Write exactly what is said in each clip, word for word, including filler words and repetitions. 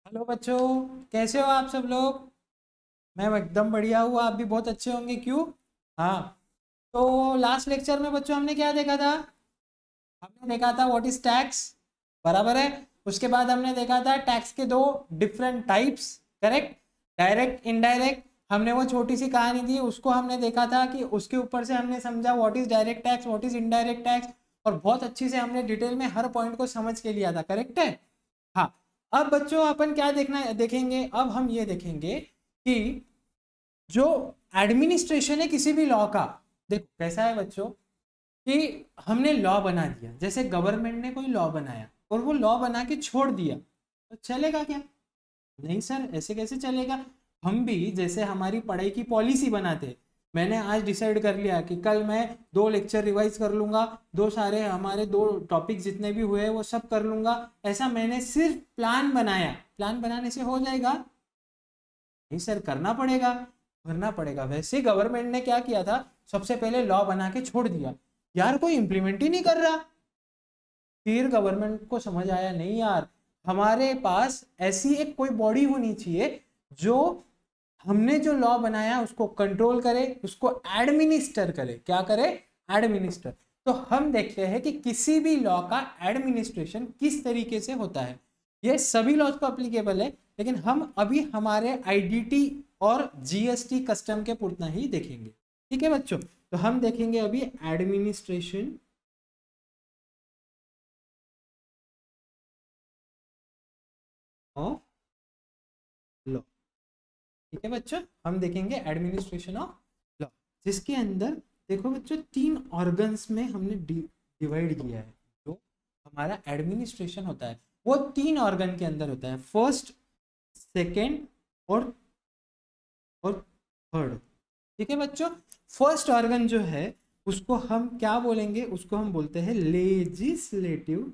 Hello बच्चों, कैसे हो आप सब लोग। मैं एकदम बढ़िया हूँ, आप भी बहुत अच्छे होंगे। क्यों? हाँ। तो लास्ट लेक्चर में बच्चों हमने क्या देखा था? हमने देखा था व्हाट इज टैक्स, बराबर है। उसके बाद हमने देखा था टैक्स के दो different types, correct. Direct, indirect. हमने वो छोटी सी कहानी थी उसको हमने देखा था कि उसके ऊपर से हमने समझा what is direct tax, what is indirect tax, और बहुत अच्छी से हमने डिटेल में हर पॉइंट को समझ के लिया था, करेक्ट है। हाँ। अब बच्चों अपन क्या देखना देखेंगे, अब हम ये देखेंगे कि जो एडमिनिस्ट्रेशन है किसी भी लॉ का, देखो कैसा है बच्चों कि हमने लॉ बना दिया, जैसे गवर्नमेंट ने कोई लॉ बनाया और वो लॉ बना के छोड़ दिया, तो चलेगा क्या? नहीं सर, ऐसे कैसे चलेगा। हम भी जैसे हमारी पढ़ाई की पॉलिसी बनाते, मैंने आज डिसाइड कर लिया कि कल मैं दो लेक्चर रिवाइज कर लूंगा, दो सारे हमारे दो टॉपिक जितने भी हुए वो सब कर लूंगा, ऐसा मैंने सिर्फ प्लान बनाया। प्लान बनाने से हो जाएगा? नहीं सर, करना पड़ेगा, करना पड़ेगा। वैसे गवर्नमेंट ने क्या किया था, सबसे पहले लॉ बना के छोड़ दिया, यार कोई इंप्लीमेंट ही नहीं कर रहा। फिर गवर्नमेंट को समझ आया, नहीं यार, हमारे पास ऐसी एक कोई बॉडी होनी चाहिए जो हमने जो लॉ बनाया उसको कंट्रोल करे, उसको एडमिनिस्टर करे। क्या करे? एडमिनिस्टर। तो हम देखते हैं कि किसी भी लॉ का एडमिनिस्ट्रेशन किस तरीके से होता है। ये सभी लॉज को अप्लीकेबल है, लेकिन हम अभी हमारे आईडीटी और जीएसटी कस्टम के पुरतना ही देखेंगे। ठीक है बच्चों, तो हम देखेंगे अभी एडमिनिस्ट्रेशन ऑफ लॉ। ठीक है बच्चों, हम देखेंगे एडमिनिस्ट्रेशन ऑफ लॉ, जिसके अंदर देखो बच्चों तीन ऑर्गन्स में हमने डिवाइड किया है। जो हमारा एडमिनिस्ट्रेशन होता है वो तीन ऑर्गन के अंदर होता है, फर्स्ट, सेकेंड और और थर्ड। ठीक है बच्चों, फर्स्ट ऑर्गन जो है उसको हम क्या बोलेंगे, उसको हम बोलते हैं लेजिस्लेटिव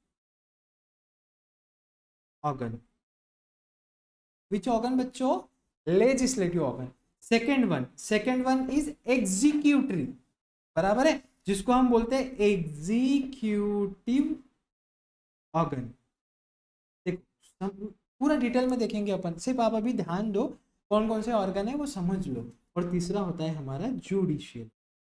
ऑर्गन। विच ऑर्गन बच्चों? Legislative organ. Second one, second one is executive, बराबर है, जिसको हम बोलते हैं एग्जीक्यूटिव ऑर्गन। देखो हम पूरा डिटेल में देखेंगे अपन, सिर्फ आप अभी ध्यान दो कौन कौन से ऑर्गन है वो समझ लो। और तीसरा होता है हमारा जुडिशियल।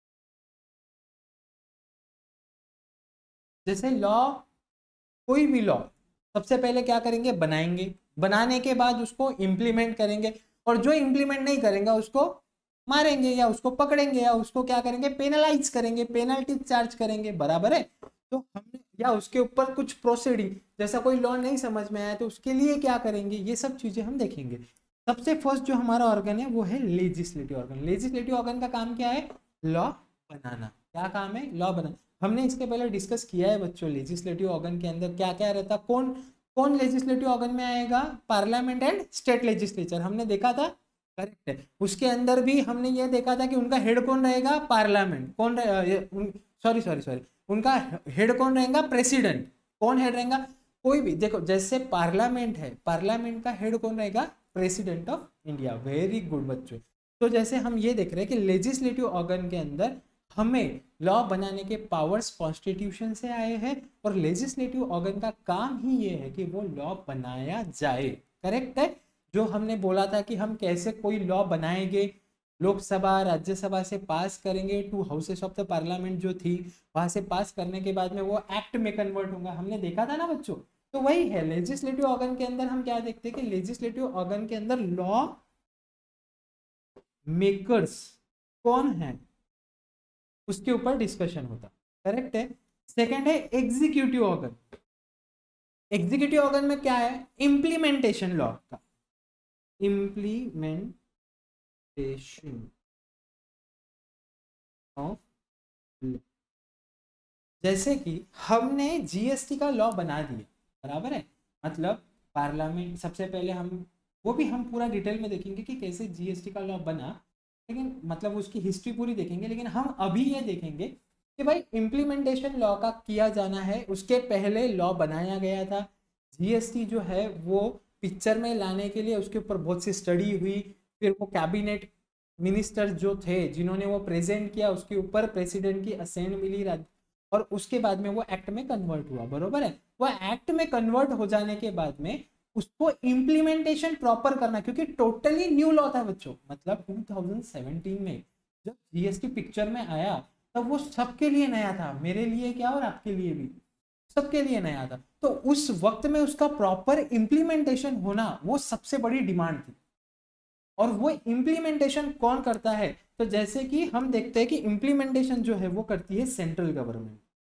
जैसे लॉ, कोई भी लॉ सबसे पहले क्या करेंगे, बनाएंगे, बनाने के बाद उसको इम्प्लीमेंट करेंगे, और जो इम्प्लीमेंट नहीं करेंगे उसको मारेंगे या उसको पकड़ेंगे या उसको क्या करेंगे, पेनलाइज करेंगे, पेनल्टी चार्ज करेंगे, बराबर है। तो हमने या उसके ऊपर कुछ प्रोसीडिंग, जैसा कोई लॉ नहीं समझ में आया तो उसके लिए क्या करेंगे, ये सब चीजें हम देखेंगे। सबसे फर्स्ट जो हमारा ऑर्गन है वो है लेजिस्लेटिव ऑर्गन। लेजिस्लेटिव ऑर्गन का काम क्या है? लॉ बनाना। क्या काम है? लॉ बनाना। हमने इसके पहले डिस्कस किया है बच्चों, लेजिस्लेटिव ऑर्गन के अंदर क्या क्या रहता, कौन कौन लेजिस्लेटिव ऑर्गन में आएगा, पार्लियामेंट एंड स्टेट लेजिस्लेचर, हमने देखा था, करेक्ट है। उसके अंदर भी हमने ये देखा था कि उनका हेड कौन रहेगा, पार्लियामेंट कौन, सॉरी सॉरी सॉरी उनका हेड कौन रहेगा, प्रेसिडेंट। कौन हेड रहेगा? कोई भी, देखो जैसे पार्लियामेंट है, पार्लियामेंट का हेड कौन रहेगा, president of India. Very good बच्चों। तो जैसे हम ये देख रहे हैं कि लेजिस्लेटिव ऑर्गन के अंदर हमें लॉ बनाने के पावर्स कॉन्स्टिट्यूशन से आए हैं, और लेजिस्लेटिव ऑर्गन का काम ही ये है कि वो लॉ बनाया जाए, करेक्ट है। जो हमने बोला था कि हम कैसे कोई लॉ बनाएंगे, लोकसभा राज्यसभा से पास करेंगे, two houses of the parliament जो थी वहां से पास करने के बाद में वो एक्ट में कन्वर्ट होगा, हमने देखा था ना बच्चों। तो वही है लेजिस्लेटिव ऑर्गन के अंदर हम क्या देखते हैं कि लेजिस्लेटिव ऑर्गन के अंदर लॉ मेकर्स कौन है उसके ऊपर डिस्कशन होता, करेक्ट है। सेकंड है एग्जीक्यूटिव ऑर्गन। एग्जीक्यूटिव ऑर्गन में क्या है, इंप्लीमेंटेशन लॉ का, इंप्लीमेंटेशन ऑफ लॉ। जैसे कि हमने जीएसटी का लॉ बना दिया, बराबर है, मतलब पार्लियामेंट, सबसे पहले हम वो भी हम पूरा डिटेल में देखेंगे कि कैसे जीएसटी का लॉ बना, लेकिन मतलब उसकी हिस्ट्री पूरी देखेंगे। लेकिन हम अभी ये देखेंगे कि भाई इम्प्लीमेंटेशन लॉ का किया जाना है, उसके पहले लॉ बनाया गया था। जीएसटी जो है वो पिक्चर में लाने के लिए उसके ऊपर बहुत सी स्टडी हुई, फिर वो कैबिनेट मिनिस्टर जो थे जिन्होंने वो प्रेजेंट किया, उसके ऊपर प्रेसिडेंट की असेंट मिली, और उसके बाद में वो एक्ट में कन्वर्ट हुआ, बरोबर है। वो एक्ट में कन्वर्ट हो जाने के बाद में उसको इम्प्लीमेंटेशन प्रॉपर करना, क्योंकि टोटली न्यू लॉ था बच्चों। मतलब टू थाउजेंड सेवेंटीन में जब जीएसटी पिक्चर में आया तब वो सबके लिए नया था, मेरे लिए क्या और आपके लिए भी, सबके लिए नया था। तो उस वक्त में उसका प्रॉपर इम्प्लीमेंटेशन होना वो सबसे बड़ी डिमांड थी। और वो इम्प्लीमेंटेशन कौन करता है? तो जैसे कि हम देखते हैं कि इम्प्लीमेंटेशन जो है वो करती है सेंट्रल गवर्नमेंट,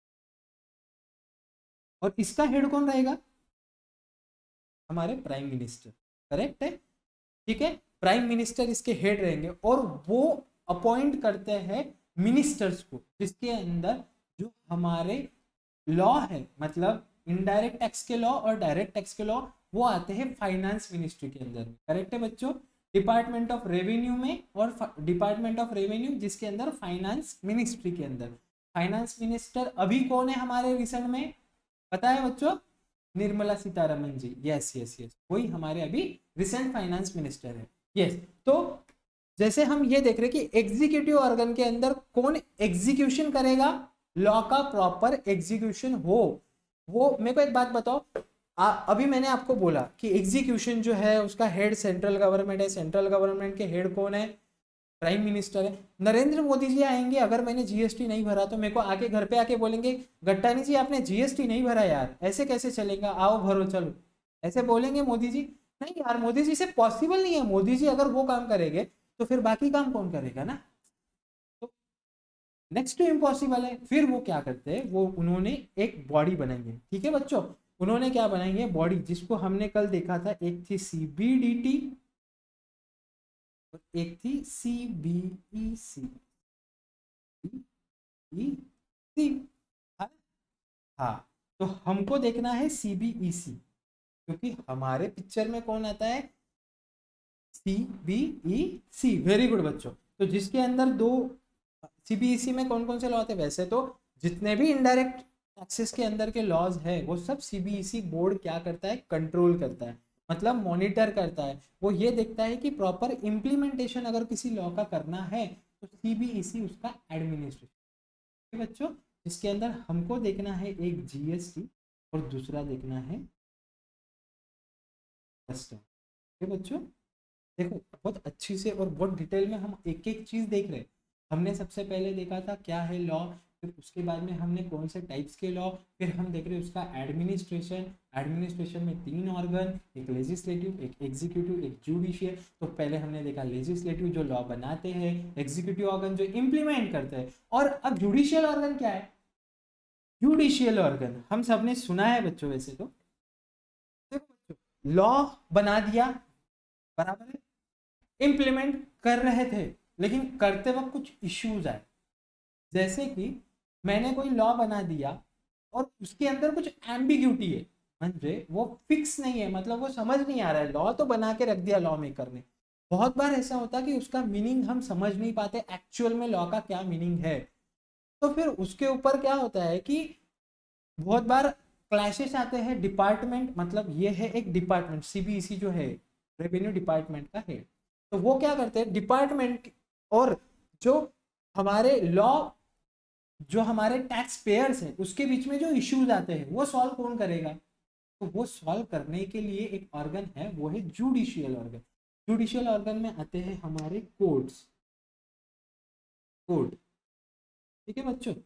और इसका हेड कौन रहेगा? हमारे प्राइम मिनिस्टर, करेक्ट है, ठीक है। प्राइम मिनिस्टर इसके हेड रहेंगे और वो अपॉइंट करते हैं मिनिस्टर्स को, जिसके अंदर जो हमारे लॉ है, मतलब इनडायरेक्ट टैक्स के लॉ और डायरेक्ट टैक्स के लॉ, वो आते हैं फाइनेंस मिनिस्ट्री के अंदर, करेक्ट है बच्चों। डिपार्टमेंट ऑफ रेवेन्यू में और डिपार्टमेंट ऑफ रेवेन्यू जिसके अंदर फाइनेंस मिनिस्ट्री के अंदर। फाइनेंस मिनिस्टर अभी कौन है हमारे रिसेंट में, पता है बच्चों? Nirmala Sitharaman ji, yes yes yes, वही हमारे अभी रिसेंट फाइनेंस मिनिस्टर है, यस। तो जैसे हम ये देख रहे हैं कि एग्जीक्यूटिव ऑर्गन के अंदर कौन एग्जीक्यूशन करेगा, लॉ का प्रॉपर एग्जीक्यूशन हो। वो मेरे को एक बात बताओ, आ, अभी मैंने आपको बोला कि एग्जीक्यूशन जो है उसका हेड सेंट्रल गवर्नमेंट है, सेंट्रल गवर्नमेंट के हेड कौन है? प्राइम मिनिस्टर है। नरेंद्र मोदी जी आएंगे, अगर मैंने जीएसटी नहीं भरा तो मेरे को आके घर पे आके बोलेंगे गट्टानी जी आपने जीएसटी नहीं भरा यार, ऐसे कैसे चलेगा, आओ भरो चलो, ऐसे बोलेंगे मोदी जी? नहीं यार, मोदी जी से पॉसिबल नहीं है। मोदी जी अगर वो काम करेंगे तो फिर बाकी काम कौन करेगा ना। तो नेक्स्ट टू इम्पॉसिबल है। फिर वो क्या करते हैं, वो उन्होंने एक बॉडी बनाएंगे, ठीक है बच्चों। उन्होंने क्या बनाएंगे, बॉडी, जिसको हमने कल देखा था, एक थी सीबीडीटी और एक थी सीबीईसी। हाँ, तो हमको देखना है सीबीईसी, क्योंकि हमारे पिक्चर में कौन आता है? सीबीईसी। वेरी गुड बच्चों। तो जिसके अंदर दो, सीबीईसी में कौन कौन से लॉ आते हैं? वैसे तो जितने भी इनडायरेक्ट टैक्सेस के अंदर के लॉज है वो सब सीबीईसी बोर्ड क्या करता है? कंट्रोल करता है, मतलब मॉनिटर करता है। वो ये देखता है कि प्रॉपर इम्प्लीमेंटेशन अगर किसी लॉ का करना है तो सीबीईसी उसका एडमिनिस्ट्रेशन। बच्चों, इसके अंदर हमको देखना है एक जीएसटी और दूसरा देखना है कस्टम। ठीक है बच्चों, देखो बहुत अच्छी से और बहुत डिटेल में हम एक एक चीज देख रहे हैं। हमने सबसे पहले देखा था क्या है लॉ, फिर उसके बाद में हमने कौन से टाइप्स के लॉ, फिर हम देख रहे हैं उसका एडमिनिस्ट्रेशन। एडमिनिस्ट्रेशन में तीन ऑर्गन, एक लेजिस्लेटिव, एक एग्जीक्यूटिव, एक जुडिशियल। तो पहले हमने देखा लेजिस्लेटिव जो लॉ बनाते हैं, एग्जीक्यूटिव ऑर्गन जो इम्प्लीमेंट करते हैं, और अब जुडिशियल ऑर्गन क्या है? जुडिशियल ऑर्गन हम सबने सुना है बच्चों, वैसे तो लॉ बना दिया, बराबर है, इम्प्लीमेंट कर रहे थे, लेकिन करते वक्त कुछ इश्यूज आए। जैसे कि मैंने कोई लॉ बना दिया और उसके अंदर कुछ एम्बिग्यूटी है, म्हणजे वो फिक्स नहीं है, मतलब वो समझ नहीं आ रहा है। लॉ तो बना के रख दिया लॉ मेकर ने, बहुत बार ऐसा होता है कि उसका मीनिंग हम समझ नहीं पाते, एक्चुअल में लॉ का क्या मीनिंग है। तो फिर उसके ऊपर क्या होता है कि बहुत बार क्लैशेस आते हैं। डिपार्टमेंट, मतलब ये है एक डिपार्टमेंट, सीबीईसी जो है रेवेन्यू डिपार्टमेंट का है, तो वो क्या करते हैं डिपार्टमेंट और जो हमारे लॉ, जो हमारे टैक्स पेयर्स हैं उसके बीच में जो इश्यूज आते हैं वो सॉल्व कौन करेगा? तो वो सॉल्व करने के लिए एक ऑर्गन है, वो है जुडिशियल ऑर्गन। जुडिशियल ऑर्गन में आते हैं हमारे कोर्ट्स, कोर्ट, ठीक है बच्चों।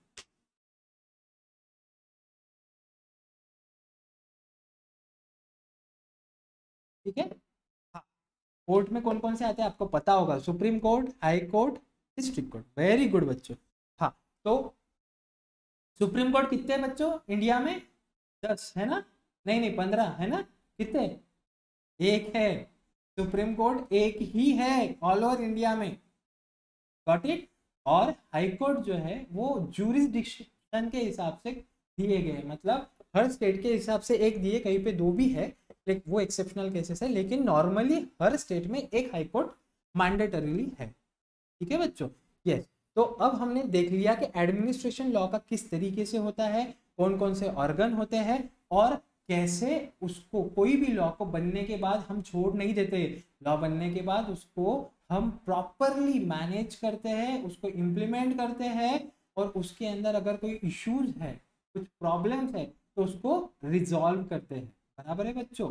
ठीक है, हाँ, कोर्ट में कौन कौन से आते हैं आपको पता होगा, supreme court, high court, district court. Very good बच्चों। हाँ, तो सुप्रीम कोर्ट कितने हैं बच्चों इंडिया में? दस है ना? नहीं नहीं, पंद्रह है ना? कितने? एक है, सुप्रीम कोर्ट एक ही है ऑल ओवर इंडिया में, गॉट इट। और हाई कोर्ट जो है वो जूरिसडिक्शन के हिसाब से दिए गए, मतलब हर स्टेट के हिसाब से एक दिए, कहीं पे दो भी है, लेकिन वो एक्सेप्शनल केसेस है, लेकिन नॉर्मली हर स्टेट में एक हाई कोर्ट मैंडेटरीली है। ठीक है बच्चों, यस। तो अब हमने देख लिया कि एडमिनिस्ट्रेशन लॉ का किस तरीके से होता है, कौन कौन से ऑर्गन होते हैं, और कैसे उसको कोई भी लॉ को बनने के बाद हम छोड़ नहीं देते। लॉ बनने के बाद उसको हम प्रॉपरली मैनेज करते हैं, उसको इम्प्लीमेंट करते हैं, और उसके अंदर अगर कोई इश्यूज है, कुछ प्रॉब्लम्स है, तो उसको रिजॉल्व करते हैं। बराबर है बच्चों,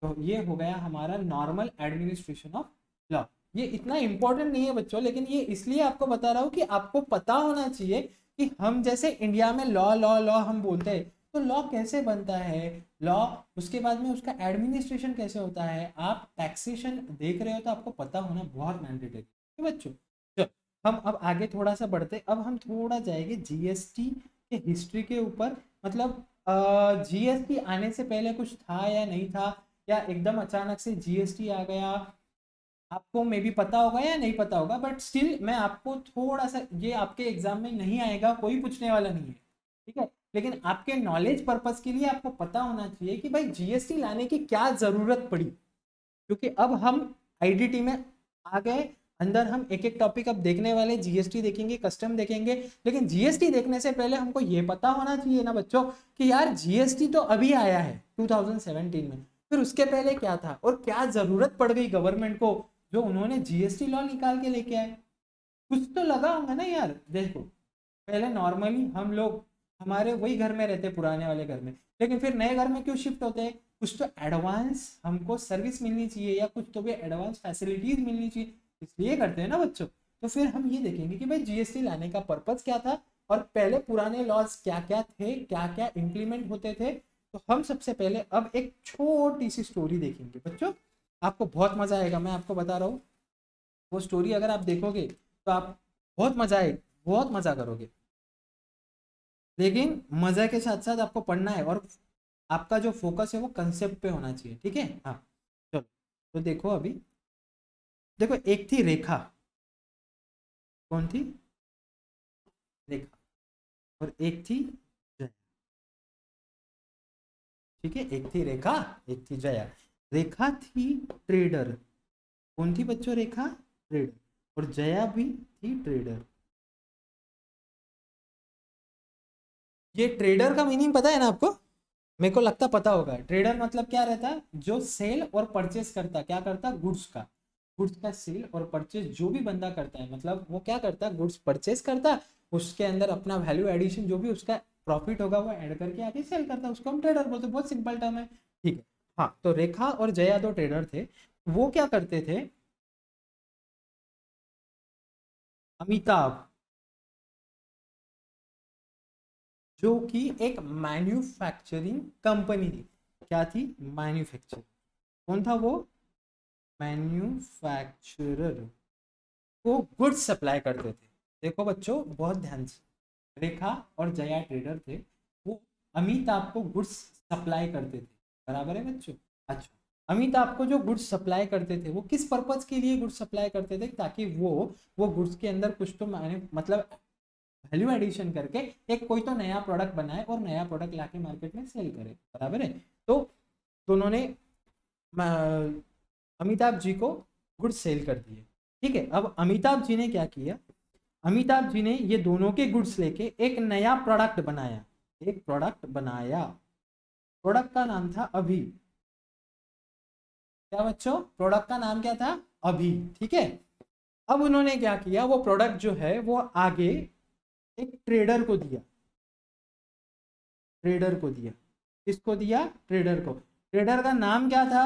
तो ये हो गया हमारा नॉर्मल एडमिनिस्ट्रेशन ऑफ लॉ। ये इतना इंपॉर्टेंट नहीं है बच्चों, लेकिन ये इसलिए आपको बता रहा हूँ कि आपको पता होना चाहिए कि हम जैसे इंडिया में लॉ लॉ लॉ हम बोलते हैं, तो लॉ कैसे बनता है, लॉ उसके बाद में उसका एडमिनिस्ट्रेशन कैसे होता है। आप टैक्सेशन देख रहे हो तो आपको पता होना बहुत मैंडेटरी है बच्चों। चलो हम अब आगे थोड़ा सा बढ़ते, अब हम थोड़ा जाएंगे जीएसटी के हिस्ट्री के ऊपर। मतलब जीएसटी आने से पहले कुछ था या नहीं था, या एकदम अचानक से जीएसटी आ गया, आपको मे बी पता होगा या नहीं पता होगा, बट स्टिल मैं आपको थोड़ा सा, ये आपके एग्जाम में नहीं आएगा, कोई पूछने वाला नहीं है, ठीक है, लेकिन आपके नॉलेज पर्पस के लिए आपको पता होना चाहिए कि भाई जीएसटी लाने की क्या जरूरत पड़ी। क्योंकि अब हम आईडीटी में आ गए, अंदर हम एक एक टॉपिक अब देखने वाले, जीएसटी देखेंगे, कस्टम देखेंगे, लेकिन जीएसटी देखने से पहले हमको ये पता होना चाहिए ना बच्चों कि यार जीएसटी तो अभी आया है टू थाउजेंड सेवेंटीन में, फिर उसके पहले क्या था और क्या जरूरत पड़ गई गवर्नमेंट को जो उन्होंने जीएसटी लॉ निकाल के लेके आए। कुछ तो लगा होगा ना यार। देखो पहले नॉर्मली हम लोग हमारे वही घर में रहते, पुराने वाले घर में, लेकिन फिर नए घर में क्यों शिफ्ट होते हैं, कुछ तो एडवांस हमको सर्विस मिलनी चाहिए या कुछ तो भी एडवांस फैसिलिटीज मिलनी चाहिए, इसलिए करते हैं ना बच्चों। तो फिर हम ये देखेंगे कि भाई जीएसटी लाने का पर्पज क्या था और पहले पुराने लॉज क्या क्या थे, क्या क्या इम्प्लीमेंट होते थे। तो हम सबसे पहले अब एक छोटी सी स्टोरी देखेंगे बच्चों, आपको बहुत मजा आएगा, मैं आपको बता रहा हूँ। वो स्टोरी अगर आप देखोगे तो आप बहुत मजा आएगा, बहुत मजा करोगे, लेकिन मजा के साथ साथ आपको पढ़ना है और आपका जो फोकस है वो कंसेप्ट पे होना चाहिए, ठीक है। हाँ चलो, तो देखो अभी, देखो एक थी रेखा, कौन थी, रेखा, और एक थी जया, ठीक है, एक थी रेखा, एक थी जया। रेखा थी ट्रेडर, कौन थी बच्चों, रेखा ट्रेडर, और जया भी थी ट्रेडर। ये ट्रेडर का मीनिंग पता है ना आपको, मेरे को लगता पता होगा। ट्रेडर मतलब क्या रहता है, जो सेल और परचेस करता, क्या करता, गुड्स का, गुड्स का सेल और परचेस जो भी बंदा करता है, मतलब वो क्या करता है, गुड्स परचेस करता, उसके अंदर अपना वैल्यू एडिशन जो भी उसका प्रॉफिट होगा वो ऐड करके आगे सेल करता है, उसको हम ट्रेडर बोलते हैं। बहुत सिंपल टर्म है, ठीक है। हाँ तो रेखा और जया दो ट्रेडर थे। वो क्या करते थे, अमिताभ जो कि एक मैन्युफैक्चरिंग कंपनी थी, क्या थी, मैन्युफैक्चर, कौन था वो, मैन्युफैक्चरर, वो गुड्स सप्लाई करते थे। देखो बच्चों बहुत ध्यान से, रेखा और जया ट्रेडर थे, वो अमिताभ को गुड्स सप्लाई करते थे, बराबर है बच्चों। अच्छा, अमिताभ को जो गुड्स सप्लाई करते थे वो किस पर्पज के लिए गुड्स सप्लाई करते थे, ताकि वो वो गुड्स के अंदर कुछ तो माने मतलब वैल्यू एडिशन करके एक कोई तो नया प्रोडक्ट बनाए और नया प्रोडक्ट लाके मार्केट में सेल करे, बराबर है। तो दोनों ने अमिताभ जी को गुड्स सेल कर दिए, ठीक है। अब अमिताभ जी ने क्या किया, अमिताभ जी ने ये दोनों के गुड्स लेके एक नया प्रोडक्ट बनाया, एक प्रोडक्ट बनाया, प्रोडक्ट का नाम था अभी, क्या बच्चों, प्रोडक्ट का नाम क्या था, अभी, ठीक है। अब उन्होंने क्या किया, वो प्रोडक्ट जो है वो आगे एक ट्रेडर को दिया, ट्रेडर को दिया, किसको दिया, ट्रेडर को। ट्रेडर का नाम क्या था,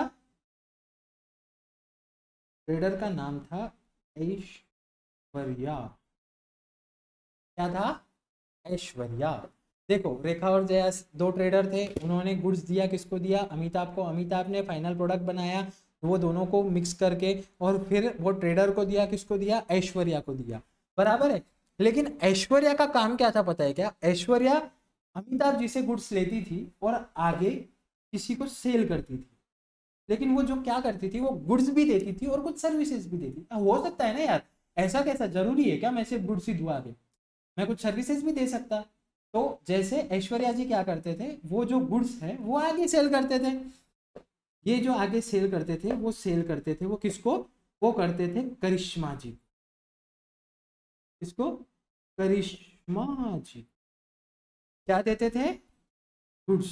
ट्रेडर का नाम था ऐश्वर्या, क्या था, ऐश्वर्या। देखो रेखा और जया दो ट्रेडर थे, उन्होंने गुड्स दिया, किसको दिया, अमिताभ को। अमिताभ ने फाइनल प्रोडक्ट बनाया, वो दोनों को मिक्स करके और फिर वो ट्रेडर को दिया, किसको दिया, ऐश्वर्या को दिया, बराबर है। लेकिन ऐश्वर्या का काम क्या था पता है क्या, ऐश्वर्या अमिताभ जी से गुड्स लेती थी और आगे किसी को सेल करती थी, लेकिन वो जो क्या करती थी, वो गुड्स भी देती थी और कुछ सर्विसेज भी देती थी। हो सकता है ना यार, ऐसा कैसा जरूरी है क्या मैं सिर्फ गुड्स ही दूँ, आगे मैं कुछ सर्विसेज भी दे सकता। तो जैसे ऐश्वर्या जी क्या करते थे, वो जो गुड्स है वो आगे सेल करते थे, ये जो आगे सेल करते थे वो सेल करते थे वो किसको, वो करते थे करिश्मा जी, किसको, करिश्मा जी, क्या देते थे, गुड्स,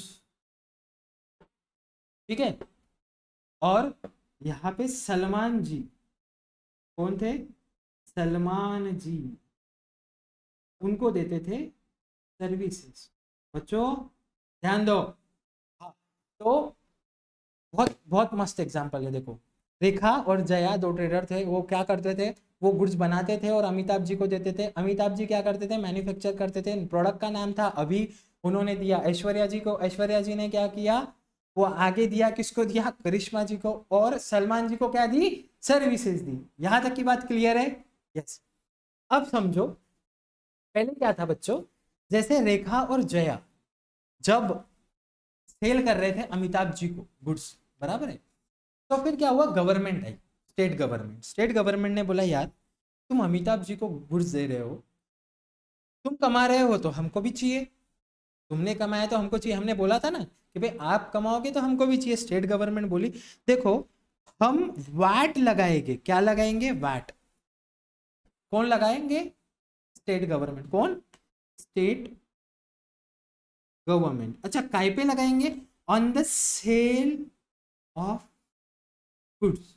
ठीक है। और यहाँ पे सलमान जी, कौन थे, सलमान जी, उनको देते थे सर्विसेज। बच्चों ध्यान दो, हाँ, तो बहुत बहुत मस्त एग्जांपल है। देखो, रेखा और जया दो ट्रेडर थे, वो क्या करते थे, वो गुड्स बनाते थे और अमिताभ जी को देते थे। अमिताभ जी क्या करते थे, मैन्युफैक्चर करते थे। प्रोडक्ट का नाम था अभी, उन्होंने दिया ऐश्वर्या जी को, ऐश्वर्या जी ने क्या किया, वो आगे दिया, किसको दिया, करिश्मा जी को, और सलमान जी को क्या दी, सर्विसेज दी। यहां तक की बात क्लियर है? यस। अब समझो पहले क्या था बच्चों, जैसे रेखा और जया जब सेल कर रहे थे अमिताभ जी को गुड्स, बराबर है, तो फिर क्या हुआ, गवर्नमेंट आई, स्टेट गवर्नमेंट। स्टेट गवर्नमेंट ने बोला यार तुम अमिताभ जी को गुड्स दे रहे हो, तुम कमा रहे हो तो हमको भी चाहिए, तुमने कमाया तो हमको चाहिए। हमने बोला था ना कि भाई आप कमाओगे तो हमको भी चाहिए। स्टेट गवर्नमेंट बोली देखो हम वैट लगाएंगे। क्या लगाएंगे, वैट। कौन लगाएंगे, स्टेट गवर्नमेंट। कौन, स्टेट गवर्नमेंट। अच्छा, काय पे लगाएंगे, on the sale of goods.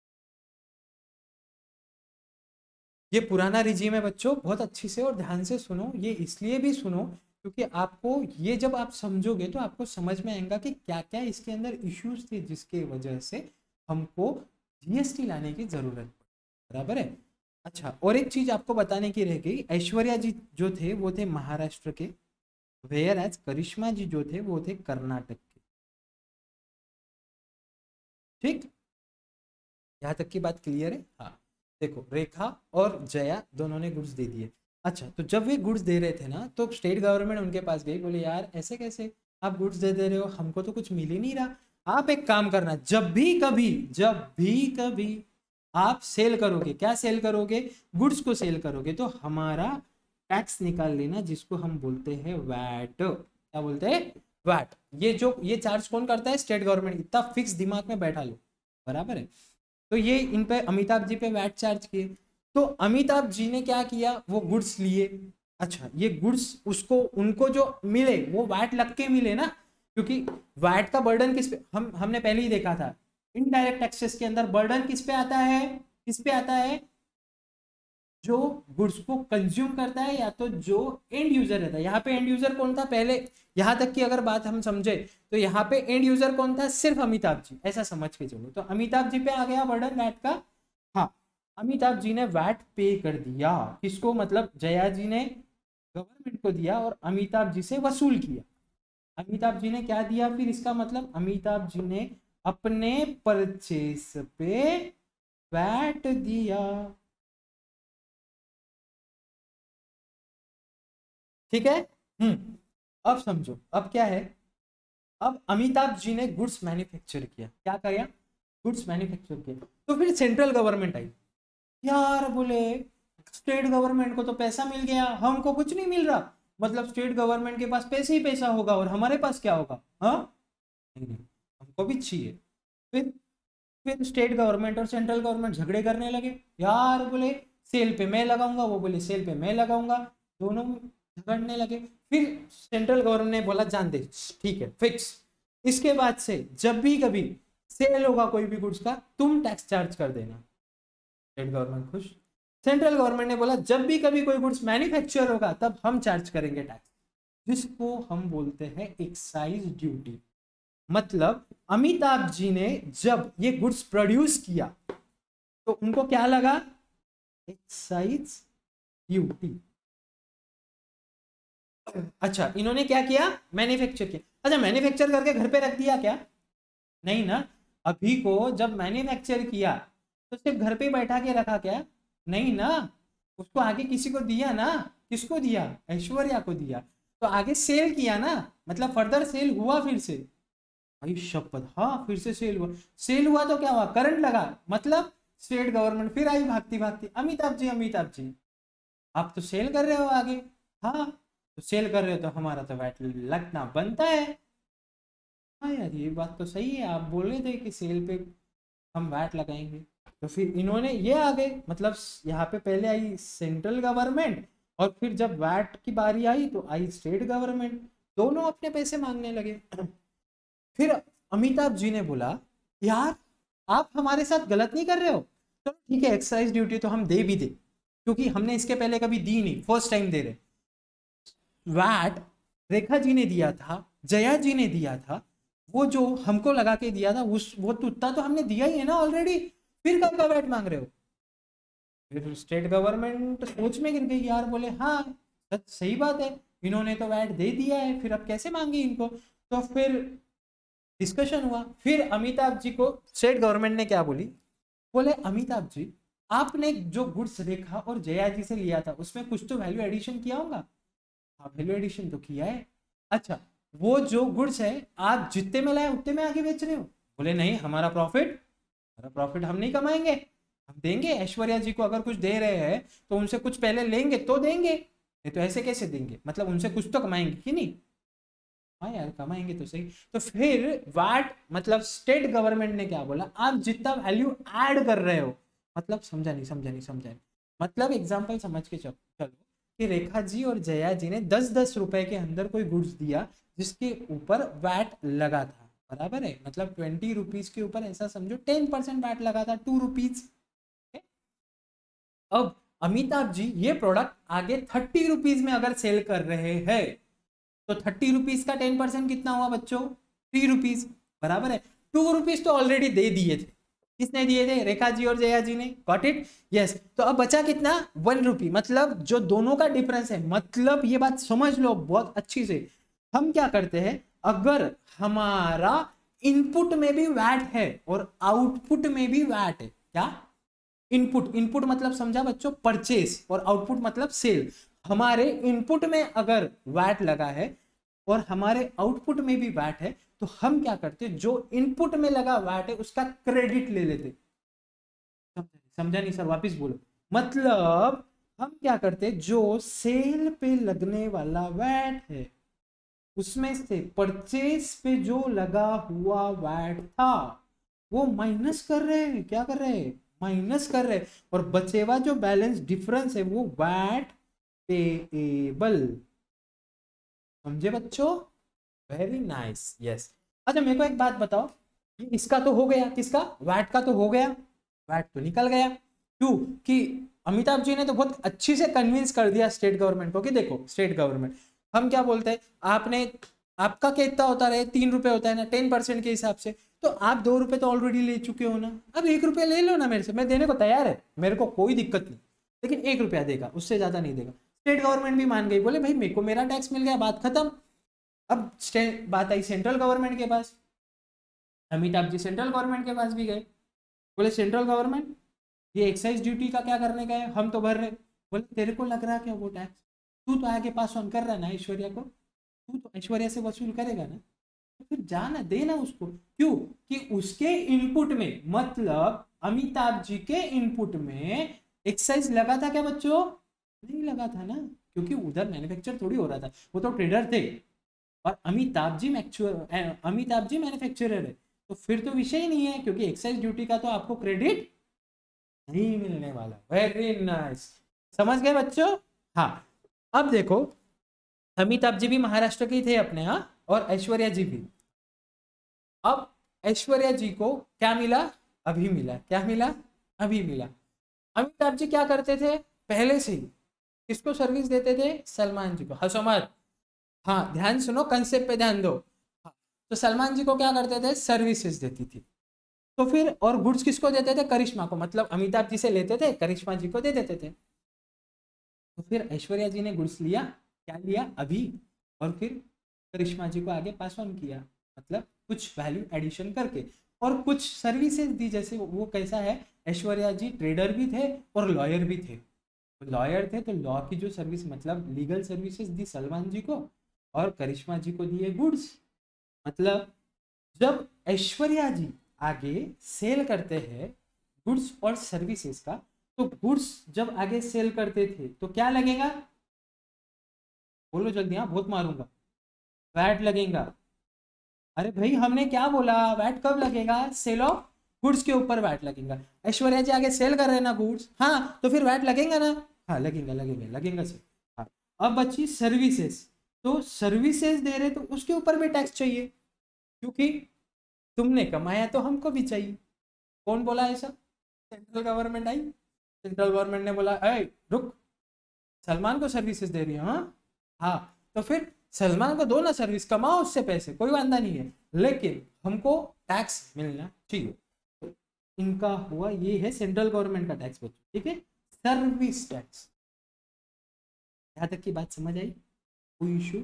ये पुराना रिजीम है बच्चों, बहुत अच्छी से और ध्यान से सुनो। ये इसलिए भी सुनो क्योंकि आपको ये जब आप समझोगे तो आपको समझ में आएगा कि क्या क्या इसके अंदर इश्यूज थे जिसके वजह से हमको जीएसटी लाने की जरूरत पड़ी, बराबर है। अच्छा, और एक चीज आपको बताने की रह गई, ऐश्वर्या जी जो थे वो थे महाराष्ट्र के, वेयर एज करिश्मा जी जो थे वो थे कर्नाटक के। ठीक, यहाँ तक की बात क्लियर है? हाँ, देखो रेखा और जया दोनों ने गुड्स दे दिए। अच्छा, तो जब वे गुड्स दे रहे थे ना तो स्टेट गवर्नमेंट उनके पास गई, बोले यार ऐसे कैसे आप गुड्स दे दे रहे हो, हमको तो कुछ मिल ही नहीं रहा। आप एक काम करना, जब भी कभी जब भी कभी आप सेल करोगे, क्या सेल करोगे, गुड्स को सेल करोगे, तो हमारा टैक्स निकाल लेना जिसको हम बोलते हैं वैट। क्या बोलते हैं, वैट। ये जो ये चार्ज कौन करता है, स्टेट गवर्नमेंट। इतना फिक्स दिमाग में बैठा लो, बराबर है। तो ये इन पे अमिताभ जी पे वैट चार्ज किए। तो अमिताभ जी ने क्या किया, वो गुड्स लिए। अच्छा, ये गुड्स उसको उनको जो मिले वो वैट लग के मिले ना, क्योंकि वैट का बर्डन किस पे, हम हमने पहले ही देखा था इनडायरेक्ट टैक्सेस के अंदर बर्डन किस पे आता है, किस पे आता है, जो गुड्स को कंज्यूम करता है या तो जो एंड यूजर रहता है। यहाँ पे एंड यूजर कौन था पहले, यहाँ तक की अगर बात हम समझे तो यहाँ पे एंड यूजर कौन था, सिर्फ अमिताभ जी, ऐसा समझ के चलो। तो अमिताभ जी पे आ गया बर्डन वैट का। हाँ, अमिताभ जी ने वैट पे कर दिया, किसको, मतलब जया जी ने गवर्नमेंट को दिया और अमिताभ जी से वसूल किया। अमिताभ जी ने क्या दिया फिर, इसका मतलब अमिताभ जी ने अपने परचेस पे वैट दिया। ठीक है, हम्म। अब समझो, अब क्या है, अब अमिताभ जी ने गुड्स मैन्युफैक्चर किया। क्या किया, गुड्स मैन्युफैक्चर किया। तो फिर सेंट्रल गवर्नमेंट आई, यार बोले स्टेट गवर्नमेंट को तो पैसा मिल गया, हमको कुछ नहीं मिल रहा। मतलब स्टेट गवर्नमेंट के पास पैसे ही पैसा होगा और हमारे पास क्या होगा, हाँ नहीं नहीं, हमको भी चाहिए। फिर फिर स्टेट गवर्नमेंट और सेंट्रल गवर्नमेंट झगड़े करने लगे। यार बोले सेल पे मैं लगाऊंगा, वो बोले सेल पे मैं लगाऊंगा, दोनों झगड़ने लगे। फिर सेंट्रल गवर्नमेंट ने बोला जान दे, ठीक है फिक्स, इसके बाद से जब भी कभी सेल होगा कोई भी गुड्स का तुम टैक्स चार्ज कर देना। स्टेट गवर्नमेंट खुश। सेंट्रल गवर्नमेंट ने बोला जब भी कभी कोई गुड्स मैन्युफैक्चर होगा तब हम चार्ज करेंगे टैक्स, जिसको हम बोलते हैं एक्साइज ड्यूटी। मतलब अमिताभ जी ने जब ये गुड्स प्रोड्यूस किया तो उनको क्या लगा, एक्साइज ड्यूटी। अच्छा, इन्होंने क्या किया, मैन्युफैक्चर किया। अच्छा, मैन्युफैक्चर करके घर पे रख दिया क्या, नहीं ना। अभी को जब मैन्युफैक्चर किया तो सिर्फ घर पे बैठा के रखा क्या, नहीं ना, उसको आगे किसी को दिया ना। किसको दिया, ऐश्वर्या को दिया। तो आगे सेल किया ना, मतलब फर्दर सेल हुआ फिर से, भाई शपथ, हाँ फिर से सेल हुआ। सेल हुआ तो क्या हुआ, करंट लगा, मतलब स्टेट गवर्नमेंट फिर आई भागती भागती, अमिताभ जी अमिताभ जी आप तो सेल कर रहे हो आगे, हाँ तो सेल कर रहे हो तो हमारा तो वैट लगना बनता है। हाँ यार ये बात तो सही है, आप बोल रहे थे कि सेल पे हम वैट लगाएंगे। तो फिर इन्होंने ये आ गए, मतलब यहाँ पे पहले आई सेंट्रल गवर्नमेंट और फिर जब वैट की बारी आई तो आई स्टेट गवर्नमेंट, दोनों अपने पैसे मांगने लगे। फिर अमिताभ जी ने बोला यार आप हमारे साथ गलत नहीं कर रहे हो, चलो तो ठीक है एक्साइज ड्यूटी तो हम दे भी दे, क्योंकि हमने इसके पहले कभी दी नहीं, फर्स्ट टाइम दे रहे। वैट रेखा जी ने दिया था, जया जी ने दिया था, वो जो हमको लगा के दिया था उस वो तो उतना तो हमने दिया ही है ना ऑलरेडी, फिर कब का वैट मांग रहे हो? फिर स्टेट गवर्नमेंट सोच में गिर गई यार, बोले हाँ सच सही बात है, इन्होंने तो वैट दे दिया है, फिर अब कैसे मांगे इनको। तो फिर डिस्कशन हुआ, फिर अमिताभ जी को स्टेट गवर्नमेंट ने क्या बोली, बोले अमिताभ जी आपने जो गुड्स रेखा और जया जी से लिया था उसमें कुछ तो वैल्यू एडिशन किया होगा। हाँ वैल्यू एडिशन तो किया है। अच्छा वो जो गुड्स है आप जितने में लाए उतने में आगे बेच रहे हो? बोले नहीं, हमारा प्रॉफिट हमारा प्रॉफिट हम नहीं कमाएंगे, हम देंगे ऐश्वर्या जी को, अगर कुछ दे रहे हैं तो उनसे कुछ पहले लेंगे तो देंगे, नहीं तो ऐसे कैसे देंगे, मतलब उनसे कुछ तो कमाएंगे कि नहीं। हाँ यार कमाएंगे तो सही। तो फिर वाट मतलब स्टेट गवर्नमेंट ने क्या बोला, आप जितना वैल्यू ऐड कर रहे हो, मतलब समझा नहीं समझा नहीं समझा नहीं, मतलब एग्जांपल समझ के चलो चलो कि रेखा जी और जया जी ने दस दस रुपए के अंदर कोई गुड्स दिया जिसके ऊपर वैट लगा था, बराबर है, मतलब ट्वेंटी रुपीज के ऊपर ऐसा समझो टेन परसेंट वैट लगा था, टू रुपीज। अब अमिताभ जी ये प्रोडक्ट आगे थर्टी रुपीज में अगर सेल कर रहे हैं तो थर्टी रुपीज का टेन परसेंट कितना हुआ बच्चों, थ्री रुपीज, बराबर है। टू रुपीज तो ऑलरेडी दे दिए थे, किसने दिए थे, रेखा जी और जया जी ने, गॉट इट, यस। तो अब बचा कितना, वन रुपी, मतलब जो दोनों का डिफरेंस है, मतलब ये बात समझ लो बहुत अच्छी से, हम क्या करते हैं, अगर हमारा इनपुट में भी वैट है और आउटपुट में भी वैट है, क्या इनपुट, इनपुट मतलब समझा बच्चों परचेस, और आउटपुट मतलब सेल, हमारे इनपुट में अगर वैट लगा है और हमारे आउटपुट में भी वैट है तो हम क्या करते, जो इनपुट में लगा वैट है उसका क्रेडिट ले लेते। समझा नहीं सर, वापस बोलो, मतलब हम क्या करते, जो सेल पे लगने वाला वैट है उसमें से परचेस पे जो लगा हुआ वैट था वो माइनस कर रहे हैं, क्या कर रहे हैं, माइनस कर रहे हैं, और बचे हुआ जो बैलेंस डिफरेंस है वो वैट पेएबल। समझे बच्चों, वेरी नाइस, यस। अच्छा मेरे को एक बात बताओ, इसका तो हो गया, किसका, वैट का तो हो गया, वैट तो निकल गया, क्यों कि अमिताभ जी ने तो बहुत अच्छी से कन्विंस कर दिया स्टेट गवर्नमेंट को कि देखो स्टेट गवर्नमेंट, हम क्या बोलते हैं, आपने आपका कितना होता रहे, तीन रुपए होता है ना टेन परसेंट के हिसाब से, तो आप दो रुपए तो ऑलरेडी ले चुके हो ना, अब एक रुपया ले लो ना मेरे से, मैं देने को तैयार है, मेरे को कोई दिक्कत नहीं, लेकिन एक रुपया देगा, उससे ज्यादा नहीं देगा। स्टेट गवर्नमेंट भी मान गई, बोले भाई मेरे को मेरा टैक्स मिल गया, बात खत्म। अब बात आई सेंट्रल गवर्नमेंट के पास, अमिताभ जी सेंट्रल गवर्नमेंट के पास भी गए, बोले सेंट्रल गवर्नमेंट ये एक्साइज ड्यूटी का क्या करने का है, हम तो भर रहे, बोले तेरे को लग रहा क्या वो टैक्स, तू तो आगे पास ऑन कर रहा है ना ऐश्वर्या को, तू तो ऐश्वर्या से वसूल करेगा ना, तो फिर जाना देना उसको, क्यों कि उसके इनपुट में, मतलब अमिताभ जी के इनपुट में एक्साइज लगा था क्या बच्चों, नहीं लगा था ना, क्योंकि उधर मैन्युफैक्चर थोड़ी हो रहा था, वो तो ट्रेडर थे, और अमिताभ जी अमिताभ जी मैन्युफैक्चरर है, तो फिर तो विषय ही नहीं है, क्योंकि एक्साइज ड्यूटी का तो आपको क्रेडिट नहीं मिलने वाला। वेरी नाइस, समझ गए बच्चों। हाँ अब देखो, अमिताभ जी भी महाराष्ट्र के ही थे अपने, हाँ, और ऐश्वर्या जी भी। अब ऐश्वर्या जी को क्या मिला, अभी मिला, क्या मिला, अभी मिला। अमिताभ जी क्या करते थे पहले से ही, किसको सर्विस देते थे, सलमान जी को, हंसो मत, हाँ ध्यान सुनो, कंसेप्ट पे ध्यान दो, हाँ, तो सलमान जी को क्या करते थे, सर्विसेज देती थी, तो फिर और गुड्स किसको देते थे, करिश्मा को, मतलब अमिताभ जी से लेते थे करिश्मा जी को दे देते थे। तो फिर ऐश्वर्या जी ने गुड्स लिया, क्या लिया अभी, और फिर करिश्मा जी को आगे पास ऑन किया, मतलब कुछ वैल्यू एडिशन करके, और कुछ सर्विसेज दी, जैसे वो कैसा है, ऐश्वर्या जी ट्रेडर भी थे और लॉयर भी थे, लॉयर थे तो लॉ की जो सर्विस मतलब लीगल सर्विसेज दी सलमान जी को, और करिश्मा जी को दिए गुड्स। मतलब जब ऐश्वर्या जी आगे सेल करते हैं गुड्स और सर्विसेज का, तो गुड्स जब आगे सेल करते थे तो क्या लगेगा, बोलो जल्दी, हाँ बहुत मारूंगा, वैट लगेगा। अरे भाई हमने क्या बोला, वैट कब लगेगा, सेल ऑफ गुड्स के ऊपर वैट लगेगा। ऐश्वर्या जी आगे सेल कर रहे हैं ना गुड्स, हाँ तो फिर वैट लगेगा ना, हाँ लगेगा लगेगा लगेगा सर। हाँ अब बची सर्विसेज, तो सर्विसेज दे रहे तो उसके ऊपर भी टैक्स चाहिए, क्योंकि तुमने कमाया तो हमको भी चाहिए। कौन बोला ऐसा, सेंट्रल गवर्नमेंट आई, सेंट्रल गवर्नमेंट ने बोला ए रुक, सलमान को सर्विसेज दे रही है, हाँ हाँ तो फिर सलमान को दो ना सर्विस, कमाओ उससे पैसे, कोई वादा नहीं है, लेकिन हमको टैक्स मिलना चाहिए। तो इनका हुआ ये है सेंट्रल गवर्नमेंट का टैक्स बच्चों, ठीक है, सर्विस टैक्स। यहां तक की बात समझ आई, कोई इशू?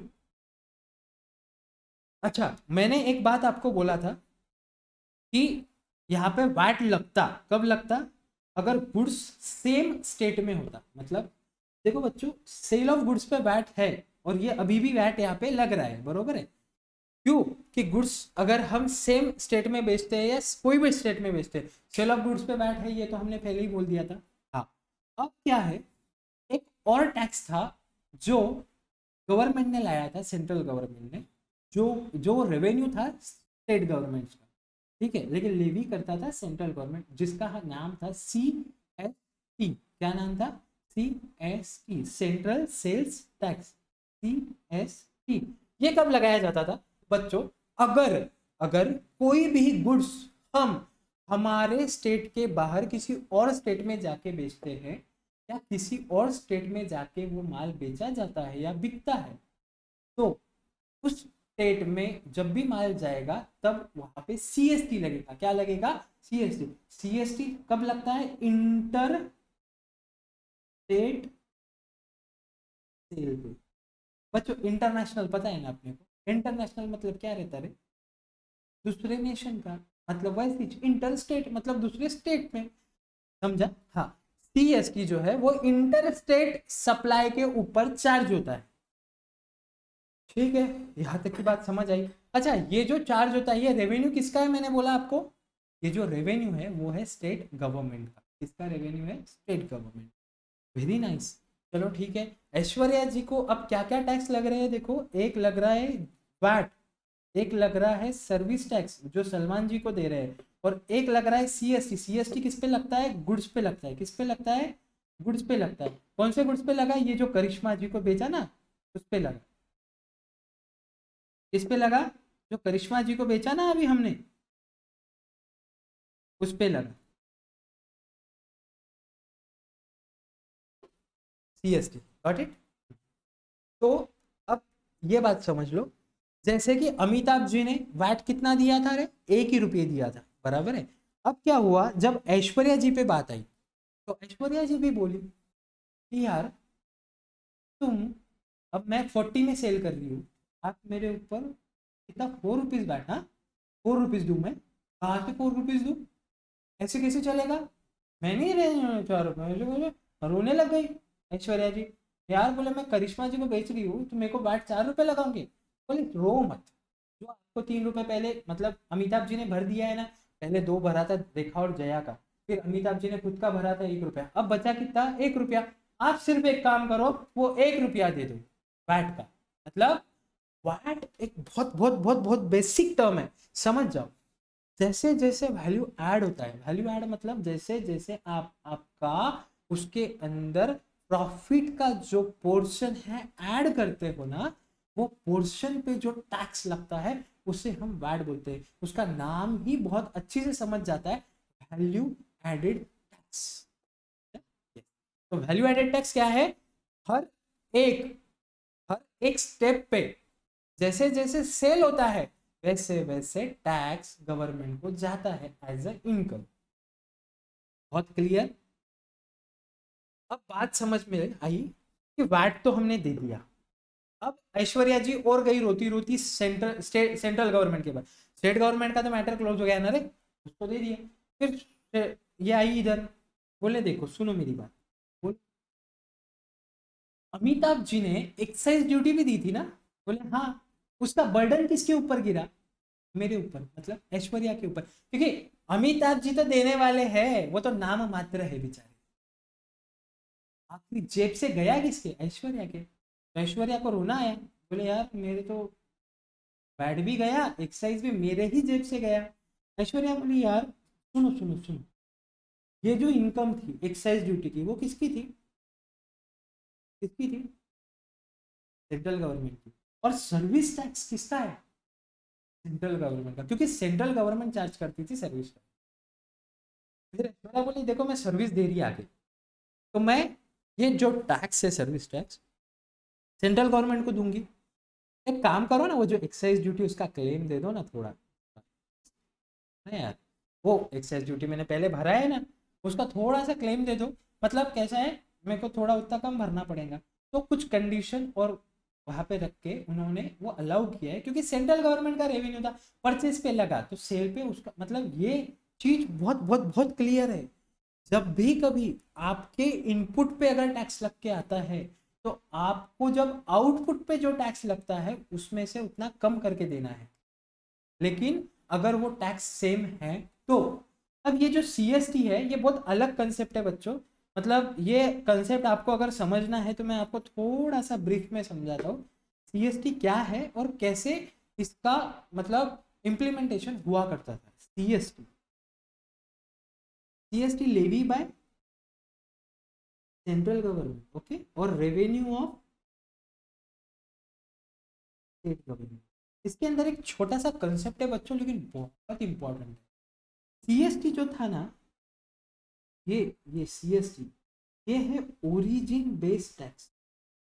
अच्छा, मैंने एक बात आपको बोला था कि यहाँ पे वैट लगता, कब लगता? अगर गुड्स सेम स्टेट में होता। मतलब देखो बच्चों, सेल ऑफ गुड्स पे वैट है और ये अभी भी वैट यहाँ पे लग रहा है, बरोबर है। क्यों? कि गुड्स अगर हम सेम स्टेट में बेचते हैं या कोई भी स्टेट में बेचते हैं, सेल ऑफ गुड्स पे वैट है, ये तो हमने पहले ही बोल दिया था। हाँ, अब क्या है, एक और टैक्स था जो गवर्नमेंट ने लाया था, सेंट्रल गवर्नमेंट ने, जो जो रेवेन्यू था स्टेट गवर्नमेंट का, ठीक है, लेकिन लेवी करता था सेंट्रल गवर्नमेंट, जिसका नाम था सी एस टी। क्या नाम था? C S T, central sales tax, C S T. ये कब लगाया जाता था बच्चों? अगर अगर कोई भी गुड्स हम हमारे स्टेट के बाहर किसी और स्टेट में जाके बेचते हैं या किसी और स्टेट में जाके वो माल बेचा जाता है या बिकता है, तो उस स्टेट में जब भी माल जाएगा तब वहां पे सीएसटी लगेगा। क्या लगेगा? सीएसटी। सीएसटी कब लगता है? इंटर स्टेट सेल पे। बच्चों इंटरनेशनल पता है ना अपने को? इंटरनेशनल मतलब क्या रहता है? दूसरे नेशन का, मतलब वैसे इंटर स्टेट मतलब दूसरे स्टेट में, समझा? हाँ, सीएसटी जो है वो इंटर स्टेट सप्लाई के ऊपर चार्ज होता है, ठीक है, यहां तक की बात समझ आई। अच्छा, ये जो चार्ज होता है ये रेवेन्यू किसका है? मैंने बोला आपको, ये जो रेवेन्यू है वो है स्टेट गवर्नमेंट का। किसका रेवेन्यू है? State government. Very nice. चलो ठीक है, ऐश्वर्या जी को अब क्या क्या टैक्स लग रहे हैं देखो। एक लग रहा है वैट, एक लग रहा है सर्विस टैक्स जो सलमान जी को दे रहे हैं, और एक लग रहा है सीएसटी। सीएसटी किस पे लगता है? गुड्स पे लगता है। किस पे लगता है? गुड्स पे लगता है। कौन से गुड्स पे लगा? ये जो करिश्मा जी को बेचा ना, उस पे लगा। किस पे लगा? जो करिश्मा जी को बेचा ना अभी हमने, उस पे लगा सीएसटी। Got it? तो अब ये बात समझ लो, जैसे कि अमिताभ जी ने वैट कितना दिया था? रे एक ही रुपये दिया था, बराबर है। अब क्या हुआ, जब ऐश्वर्या जी पे बात आई तो ऐश्वर्या जी भी बोली कि यार तुम, अब मैं फोर्टी में सेल कर रही हूँ, आप मेरे ऊपर कितना, फोर रुपीज बैठ, हाँ फोर रुपीज दूँ मैं? कहाँ से फोर रुपीज दूँ? ऐसे कैसे चलेगा? मैं नहीं रहे चार रुपये, ऐसे बोले, रोने लग गई ऐश्वर्या जी। यार बोले, मैं करिश्मा जी को बेच रही हूँ तो मेरे को बैठ चार रुपये लगाओगे? बोले रो मत, जो आपको तीन रुपये पहले, मतलब अमिताभ जी ने भर दिया है ना, पहले दो भरा था रेखा और जया का, फिर अमिताभ जी ने खुद का भरा था एक रुपया, अब बचा कितना? एक रुपया। आप सिर्फ एक काम करो, वो एक रुपया दे दो वैट का। मतलब वैट एक बहुत बहुत बहुत बहुत बेसिक टर्म है, समझ जाओ। जैसे जैसे वैल्यू ऐड होता है, वैल्यू ऐड मतलब जैसे जैसे आप आपका उसके अंदर प्रॉफिट का जो पोर्शन है ऐड करते हो ना, वो पोर्शन पे जो टैक्स लगता है उसे हम वैट बोलते हैं। उसका नाम ही बहुत अच्छी से समझ जाता है, वैल्यू एडेड टैक्स। तो वैल्यू एडेड टैक्स क्या है? हर एक हर एक स्टेप पे जैसे जैसे सेल होता है वैसे वैसे टैक्स गवर्नमेंट को जाता है एज अ इनकम। बहुत क्लियर? अब बात समझ में आई कि वैट तो हमने दे दिया। अब ऐश्वर्या जी और गई रोती रोती सेंट्रल स्टेट सेंट्रल गवर्नमेंट के पास। स्टेट गवर्नमेंट का तो मैटर क्लोज हो गया ना रे, उसको दे दिया। फिर ये आई इधर, बोले देखो सुनो मेरी बात, बोल अमिताभ जी ने एक्साइज ड्यूटी भी दी थी ना? बोले हाँ। उसका बर्डन किसके ऊपर गिरा? मेरे ऊपर, मतलब ऐश्वर्या के ऊपर, क्योंकि अमिताभ जी तो देने वाले हैं, वो तो नाम मात्र है बेचारे। आखिरी जेब से गया किसके? ऐश्वर्या के। तो ऐश्वर्या को रोना आया, बोले यार मेरे तो बैठ भी गया, एक्सरसाइज भी मेरे ही जेब से गया। ऐश्वर्या बोली यार सुनो सुनो सुनो, ये जो इनकम थी एक्साइज ड्यूटी की, वो किसकी थी? किसकी थी? सेंट्रल गवर्नमेंट की। और सर्विस टैक्स किसका है? सेंट्रल गवर्नमेंट का, क्योंकि सेंट्रल गवर्नमेंट चार्ज करती थी सर्विस टैक्स। फिर ऐश्वर्या बोली देखो मैं सर्विस दे रही आगे, तो मैं ये जो टैक्स है सर्विस टैक्स सेंट्रल गवर्नमेंट को दूंगी। एक काम करो ना, वो जो एक्साइज ड्यूटी उसका क्लेम दे दो ना थोड़ा, ना यार, वो एक्साइज ड्यूटी मैंने पहले भरा है ना, उसका थोड़ा सा क्लेम दे दो। मतलब कैसा है, मेरे को थोड़ा उतना कम भरना पड़ेगा, तो कुछ कंडीशन और वहां पे रख के उन्होंने वो अलाउ किया है, क्योंकि सेंट्रल गवर्नमेंट का रेवेन्यू था, परचेज पे लगा तो सेल पे उसका, मतलब ये चीज बहुत बहुत बहुत क्लियर है। जब भी कभी आपके इनपुट पे अगर टैक्स लग के आता है, तो आपको जब आउटपुट पे जो टैक्स लगता है उसमें से उतना कम करके देना है। लेकिन अगर वो टैक्स सेम है तो, अब ये जो सीएसटी है ये बहुत अलग कंसेप्ट है बच्चों। मतलब ये कंसेप्ट आपको अगर समझना है तो मैं आपको थोड़ा सा ब्रीफ में समझाता हूँ सीएसटी क्या है और कैसे इसका मतलब इम्प्लीमेंटेशन हुआ करता था। CST CST levy by central government, okay, और रेवेन्यू ऑफ स्टेट गवर्नमेंट। इसके अंदर एक छोटा सा कंसेप्ट है बच्चों, लेकिन बहुत इंपॉर्टेंट है। सीएसटी जो था ना, ये ये सीएसटी ये है ओरिजिन बेस्ड टैक्स।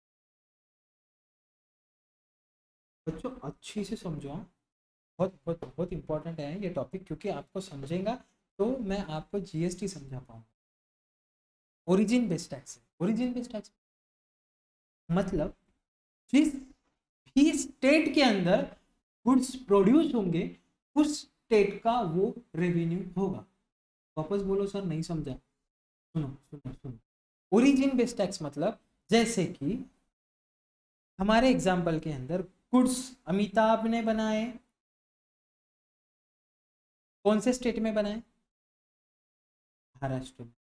बच्चों अच्छी से समझो, बहुत बहुत बहुत इंपॉर्टेंट है ये टॉपिक, क्योंकि आपको समझेगा तो मैं आपको जीएसटी समझा पाऊंगा। ओरिजिन बेस्ड टैक्स है, ओरिजिन बेस्ड टैक्स मतलब जिस भी स्टेट के अंदर गुड्स प्रोड्यूस होंगे उस स्टेट का वो रेवेन्यू होगा। वापस बोलो सर नहीं समझा, सुनो सुनो सुनो। ओरिजिन बेस्ड टैक्स मतलब जैसे कि हमारे एग्जाम्पल के अंदर गुड्स अमिताभ ने बनाए, कौन से स्टेट में बनाए? महाराष्ट्र में।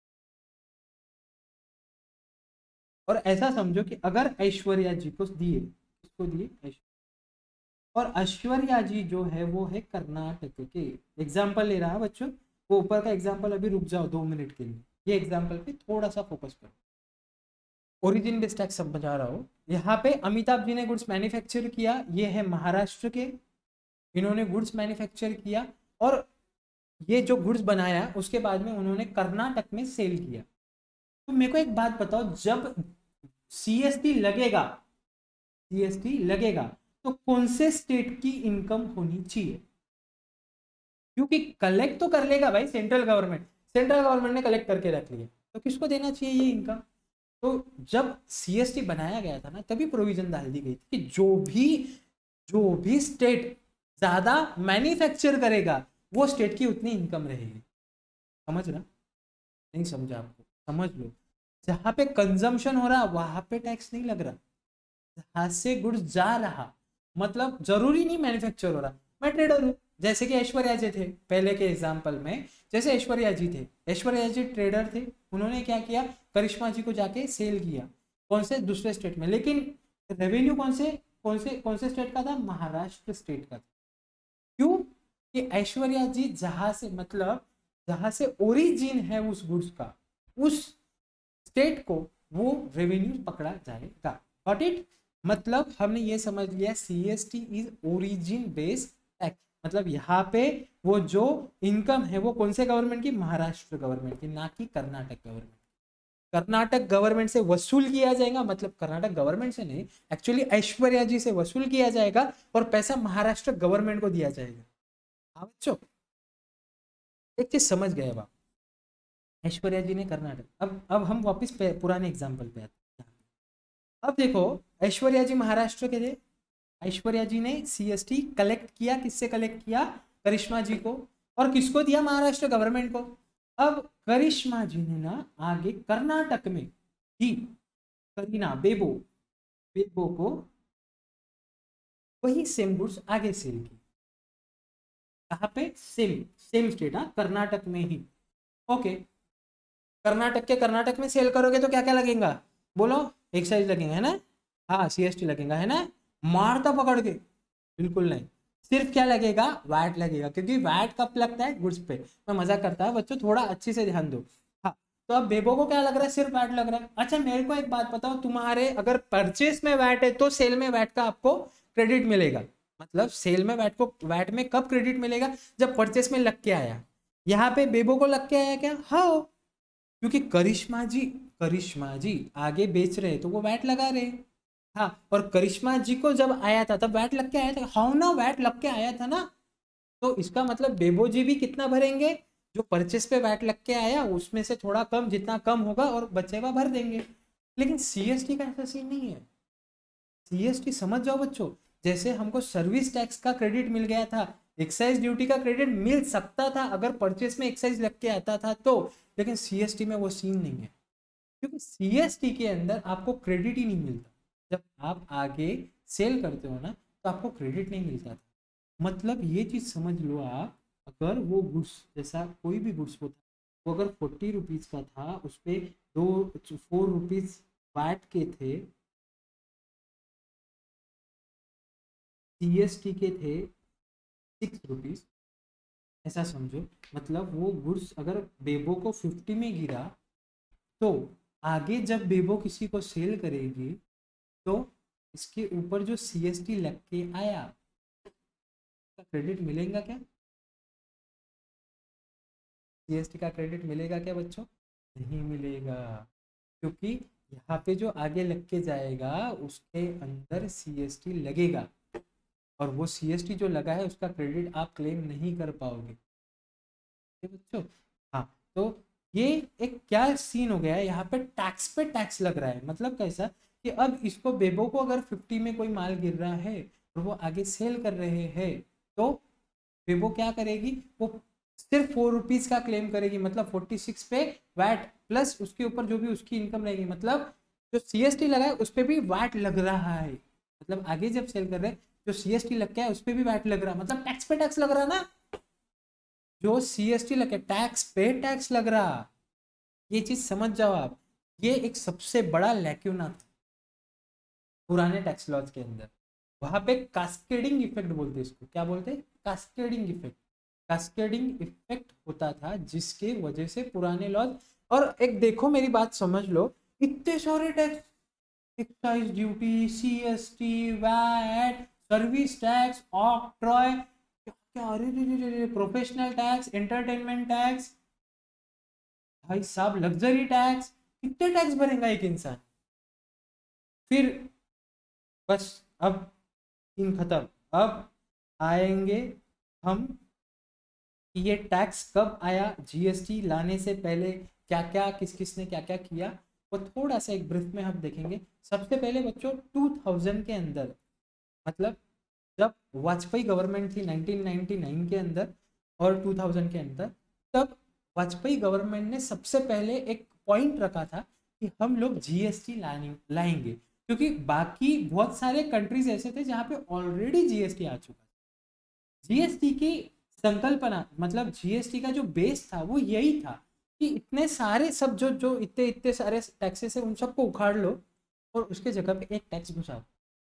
और ऐसा समझो कि अगर ऐश्वर्या जी को दिए, किसको दिए? ऐश्वर्या। और ऐश्वर्या जी जो है वो है कर्नाटक के, एग्जाम्पल ले रहा है बच्चों, वो ऊपर का एग्जाम्पल अभी रुक जाओ दो मिनट के लिए, ये एग्जाम्पल पे थोड़ा सा फोकस करो। ओरिजिन बेस्ड टैक्स समझा रहा हो, यहाँ पे अमिताभ जी ने गुड्स मैन्युफैक्चर किया, ये है महाराष्ट्र के, इन्होंने गुड्स मैन्युफैक्चर किया और ये जो गुड्स बनाया उसके बाद में उन्होंने कर्नाटक में सेल किया। तो मेरे को एक बात बताओ, जब सीएसटी लगेगा, सीएसटी लगेगा तो कौन से स्टेट की इनकम होनी चाहिए? क्योंकि कलेक्ट तो कर लेगा भाई सेंट्रल गवर्नमेंट, सेंट्रल गवर्नमेंट ने कलेक्ट करके रख लिया, तो किसको देना चाहिए ये इनकम? तो जब सीएसटी बनाया गया था ना, तभी प्रोविजन डाल दी गई थी कि जो भी जो भी स्टेट ज्यादा मैन्युफैक्चर करेगा वो स्टेट की उतनी इनकम रहेगी। समझ रहा? नहीं समझा आपको? समझ लो, जहां पे कंजम्पशन हो रहा वहां पे टैक्स नहीं लग रहा, जहां से गुड्स जा रहा, मतलब जरूरी नहीं मैन्युफैक्चर हो रहा। मैं ट्रेडर हूँ, जैसे कि ऐश्वर्या जी थे पहले के एग्जाम्पल में, जैसे ऐश्वर्या जी थे, ऐश्वर्या जी ट्रेडर थे, उन्होंने क्या किया, करिश्मा जी को जाके सेल किया, कौन से? दूसरे स्टेट में, लेकिन रेवेन्यू कौन से कौन से कौन से स्टेट का था? महाराष्ट्र स्टेट का था। क्यों? कि ऐश्वर्या जी जहां से, मतलब जहां से ओरिजिन है उस गुड्स का, उस स्टेट को वो रेवेन्यू पकड़ा जाएगा। Got it? मतलब हमने ये समझ लिया CST is origin based tax, मतलब यहाँ पे वो जो इनकम है वो कौन से गवर्नमेंट की? महाराष्ट्र गवर्नमेंट की, ना कि कर्नाटक गवर्नमेंट। कर्नाटक गवर्नमेंट से वसूल किया जाएगा, मतलब कर्नाटक गवर्नमेंट से नहीं, एक्चुअली ऐश्वर्या जी से वसूल किया जाएगा और पैसा महाराष्ट्र गवर्नमेंट को दिया जाएगा। हाँ बच्चों, एक चीज समझ गए अब आप, ऐश्वर्या जी ने कर्नाटक, अब अब हम वापस पुराने एग्जाम्पल पे आते हैं। अब देखो, ऐश्वर्या जी महाराष्ट्र के थे, ऐश्वर्या जी ने सीएसटी कलेक्ट किया, किससे कलेक्ट किया? करिश्मा जी को, और किसको दिया? महाराष्ट्र गवर्नमेंट को। अब करिश्मा जी ने ना आगे कर्नाटक में ही करीना बेबो बेबो को वही सेम गुड्स आगे सेल की। कहाँ पे? सेम सेम स्टेट, हाँ, कर्नाटक में ही। ओके, कर्नाटक के कर्नाटक में सेल करोगे तो क्या क्या लगेगा? बोलो, एक्साइज लगेगा है ना, हाँ सीएसटी लगेगा है ना, मारता पकड़ के? बिल्कुल नहीं, सिर्फ क्या लगेगा? वैट लगेगा, क्योंकि वैट कब लगता है? गुड्स पे। मैं मजाक करता है बच्चों, थोड़ा अच्छे से ध्यान दो। हाँ, तो अब बेबो को क्या लग रहा है? सिर्फ वैट लग रहा है। अच्छा मेरे को एक बात बताओ, तुम्हारे अगर परचेस में वैट है तो सेल में वैट का आपको क्रेडिट मिलेगा, मतलब सेल में वैट को, वैट में कब क्रेडिट मिलेगा? जब परचेस में लग के आया। यहाँ पे बेबो को लग के आया क्या? हाँ, क्योंकि करिश्मा जी करिश्मा जी आगे बेच रहे तो वो वैट लगा रहे। हाँ, और करिश्मा जी को जब आया था तब वैट लग के आया था, हाउ ना वैट लग के आया था ना, तो इसका मतलब बेबो जी भी कितना भरेंगे, जो परचेस पे वैट लग के आया उसमें से थोड़ा कम, जितना कम होगा और बचेगा भर देंगे। लेकिन सीएसटी का ऐसा सीन नहीं है। सीएसटी समझ जाओ बच्चों, जैसे हमको सर्विस टैक्स का क्रेडिट मिल गया था, एक्साइज ड्यूटी का क्रेडिट मिल सकता था अगर परचेस में एक्साइज लग के आता था तो, लेकिन सीएसटी में वो सीन नहीं है, क्योंकि सीएसटी के अंदर आपको क्रेडिट ही नहीं मिलता। जब आप आगे सेल करते हो ना तो आपको क्रेडिट नहीं मिलता था। मतलब ये चीज़ समझ लो आप, अगर वो गुड्स, जैसा कोई भी गुड्स होता, वो अगर फोर्टी रुपीज़ का था, उस पर दो फोर रुपीज़ वैट के थे, सीएसटी के थे सिक्स रुपीज़, ऐसा समझो। मतलब वो गुड्स अगर बेबो को फिफ्टी में गिरा, तो आगे जब बेबो किसी को सेल करेगी तो इसके ऊपर जो सीएसटी लग के आया, क्रेडिट मिलेगा क्या? सीएसटी का क्रेडिट मिलेगा क्या बच्चों? नहीं मिलेगा, क्योंकि यहाँ पे जो आगे लग के जाएगा उसके अंदर सीएसटी लगेगा, और वो सीएसटी जो लगा है उसका क्रेडिट आप क्लेम नहीं कर पाओगे बच्चों। हाँ, तो ये एक क्या सीन हो गया है, यहाँ पे टैक्स पे टैक्स लग रहा है। मतलब कैसा कि अब इसको बेबो को अगर फिफ्टी में कोई माल गिर रहा है और वो आगे सेल कर रहे हैं, तो बेबो क्या करेगी, वो सिर्फ फोर रुपीज का क्लेम करेगी, मतलब फोर्टी सिक्स पे वैट प्लस उसके ऊपर जो भी उसकी इनकम रहेगी, मतलब जो सीएसटी लगा है उस पर भी वैट लग रहा है। मतलब आगे जब सेल कर रहे हैं जो सीएसटी लग गया है उस पर भी वैट लग रहा है, मतलब टैक्स पे टैक्स लग रहा है ना, जो सीएसटी लगे टैक्स पे टैक्स लग रहा। ये चीज समझ जाओ आप, ये एक सबसे बड़ा लैक्यूना था पुराने टैक्स लॉज के अंदर। वहां पे कास्केडिंग इफेक्ट बोलते इसको, क्या बोलते हैं? Cascading effect. कास्केडिंग इफेक्ट होता था जिसके वजह से पुराने लॉज, और एक देखो मेरी बात समझ लो, इतने सारे tax, excise duty, CST, VAT, service tax, octroi, क्या, अरे प्रोफेशनल टैक्स, एंटरटेनमेंट टैक्स, भाई साहब लग्जरी टैक्स, कितने टैक्स भरेगा एक इंसान? फिर बस अब सीन खत्म। अब आएंगे हम, ये टैक्स कब आया, जीएसटी लाने से पहले क्या क्या, किस किस ने क्या क्या किया, वो थोड़ा सा एक ब्रीफ में हम देखेंगे। सबसे पहले बच्चों टू थाउज़ेंड के अंदर, मतलब जब वाजपेयी गवर्नमेंट थी नाइनटीन नाइंटी नाइन के अंदर और टू थाउज़ेंड के अंदर, तब वाजपेयी गवर्नमेंट ने सबसे पहले एक पॉइंट रखा था कि हम लोग जीएसटी लाने लाएंगे, क्योंकि बाकी बहुत सारे कंट्रीज ऐसे थे जहाँ पे ऑलरेडी जीएसटी आ चुका था। जीएसटी की संकल्पना, मतलब जीएसटी का जो बेस था वो यही था कि इतने सारे सब जो जो इतने इतने सारे टैक्सेस है उन सबको उखाड़ लो और उसके जगह पे एक टैक्स घुसा दो,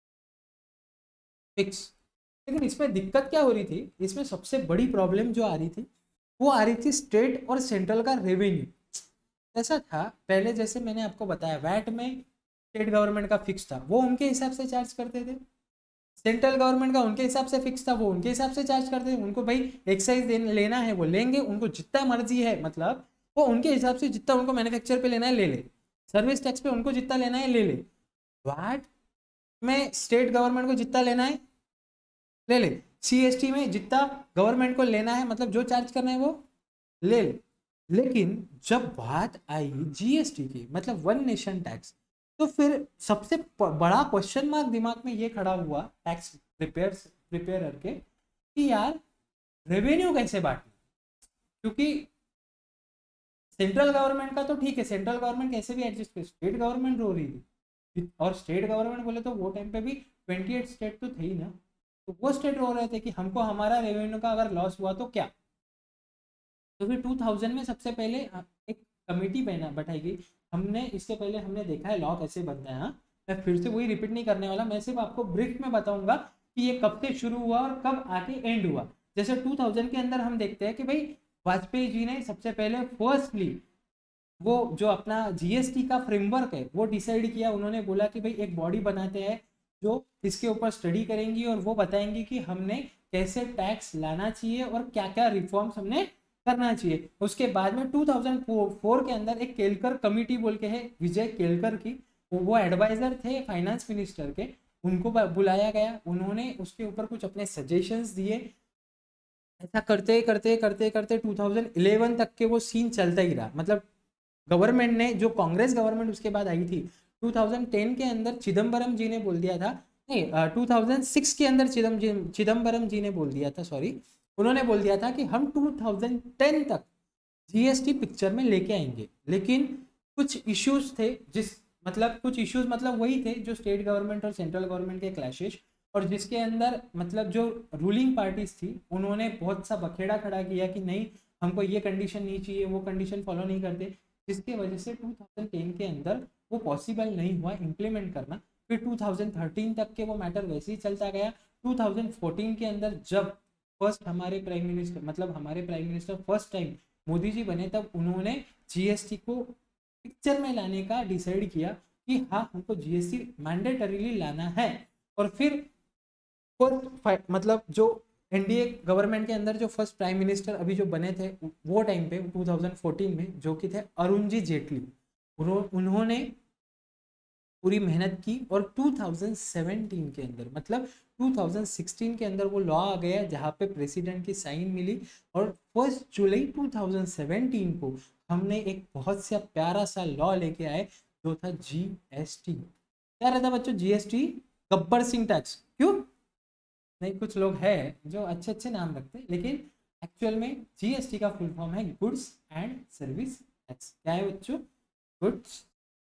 फिक्स। लेकिन इसमें दिक्कत क्या हो रही थी, इसमें सबसे बड़ी प्रॉब्लम जो आ रही थी वो आ रही थी स्टेट और सेंट्रल का रेवेन्यू। ऐसा था पहले, जैसे मैंने आपको बताया, वैट में स्टेट गवर्नमेंट का फिक्स था, वो उनके हिसाब से चार्ज करते थे, सेंट्रल गवर्नमेंट का उनके हिसाब से फिक्स था, वो उनके हिसाब से चार्ज करते थे। उनको भाई एक्साइज लेना है वो लेंगे, उनको जितना मर्जी है, मतलब वो उनके हिसाब से जितना उनको मैन्युफैक्चर पे लेना है ले ले, सर्विस टैक्स पे उनको जितना लेना है ले ले, वैट में स्टेट गवर्नमेंट को जितना लेना है ले ले, सीएसटी में जितना गवर्नमेंट को लेना है, मतलब जो चार्ज करना है वो ले ले। लेकिन जब बात आई जीएसटी की, मतलब वन नेशन टैक्स, तो फिर सबसे बड़ा क्वेश्चन मार्क दिमाग में ये खड़ा हुआ टैक्स प्रिपेयर प्रिपेयर के कि यार रेवेन्यू कैसे बांटना, क्योंकि सेंट्रल गवर्नमेंट का तो ठीक है, सेंट्रल गवर्नमेंट कैसे भी एडजस्ट कर, स्टेट गवर्नमेंट रो रही थी, और स्टेट गवर्नमेंट बोले तो वो टाइम पे भी ट्वेंटी एट स्टेट तो थे ही ना, तो वो स्टेट रो रहे थे कि हमको हमारा रेवेन्यू का अगर लॉस हुआ तो क्या। तो फिर टू थाउज़ेंड में सबसे पहले एक कमेटी बना बैठाई गई। हमने इससे पहले हमने देखा है लॉ कैसे बनता है, हाँ मैं फिर से वही रिपीट नहीं करने वाला, मैं सिर्फ आपको ब्रीफ में बताऊंगा कि ये कब से शुरू हुआ और कब आके एंड हुआ। जैसे टू थाउज़ेंड के अंदर हम देखते हैं कि भाई वाजपेयी जी ने सबसे पहले फर्स्टली वो जो अपना जीएसटी का फ्रेमवर्क है वो डिसाइड किया। उन्होंने बोला कि भाई एक बॉडी बनाते हैं जो इसके ऊपर स्टडी करेंगी और वो बताएंगी कि हमने कैसे टैक्स लाना चाहिए और क्या क्या रिफॉर्म्स हमने करना चाहिए। उसके बाद में टू थाउज़ेंड फोर के अंदर एक केलकर कमेटी बोल के है, विजय केलकर की, वो एडवाइजर थे फाइनेंस मिनिस्टर के, उनको बुलाया गया, उन्होंने उसके ऊपर कुछ अपने सजेशंस दिए। ऐसा करते करते करते करते टू थाउजेंड इलेवन तक के वो सीन चलता ही रहा। मतलब गवर्नमेंट ने, जो कांग्रेस गवर्नमेंट उसके बाद आई थी, टू थाउजेंड टेन के अंदर चिदम्बरम जी ने बोल दिया था, नहीं टू थाउजेंड सिक्स के अंदर चिदम चिदम्बरम जी ने बोल दिया था, सॉरी, उन्होंने बोल दिया था कि हम टू थाउजेंड टेन तक जीएसटी पिक्चर में लेके आएंगे। लेकिन कुछ इश्यूज थे, जिस मतलब कुछ इश्यूज मतलब वही थे जो स्टेट गवर्नमेंट और सेंट्रल गवर्नमेंट के क्लैशेस, और जिसके अंदर मतलब जो रूलिंग पार्टीज थी उन्होंने बहुत सा बखेड़ा खड़ा किया कि नहीं, हमको ये कंडीशन नहीं चाहिए, वो कंडीशन फॉलो नहीं करते, जिसकी वजह से टू थाउजेंड टेन के अंदर वो पॉसिबल नहीं हुआ इम्प्लीमेंट करना। फिर टू थाउजेंड थर्टीन तक के वो मैटर वैसे ही चलता गया। टू थाउजेंड फोर्टीन के अंदर जब फर्स्ट हमारे प्राइम मिनिस्टर मतलब हमारे prime minister first time Modi ji बने, तब उन्होंने जीएसटी को पिक्चर में लाने का डिसाइड किया कि हाँ, हमको जीएसटी मैंडेटरीली लाना है। और फिर मतलब जो एनडीए गवर्नमेंट के अंदर जो फर्स्ट प्राइम मिनिस्टर अभी जो बने थे वो टाइम पे टू थाउजेंड फोर्टीन में, जो कि थे अरुण जी जेटली, उन्होंने पूरी मेहनत की और टू थाउजेंड सेवेंटीन के अंदर मतलब टू थाउजेंड सिक्सटीन के अंदर वो लॉ आ गया जहाँ पे प्रेसिडेंट की साइन मिली। और first July two thousand seventeen को हमने एक बहुत सा प्यारा सा लॉ लेके आए जो था जीएसटी। क्या रहता बच्चों? GST, Gabbar Singh tax. क्यों नहीं, कुछ लोग हैं जो अच्छे अच्छे नाम रखते हैं, लेकिन एक्चुअल में जीएसटी का फुल फॉर्म है गुड्स एंड सर्विस टैक्स। क्या है बच्चों? गुड्स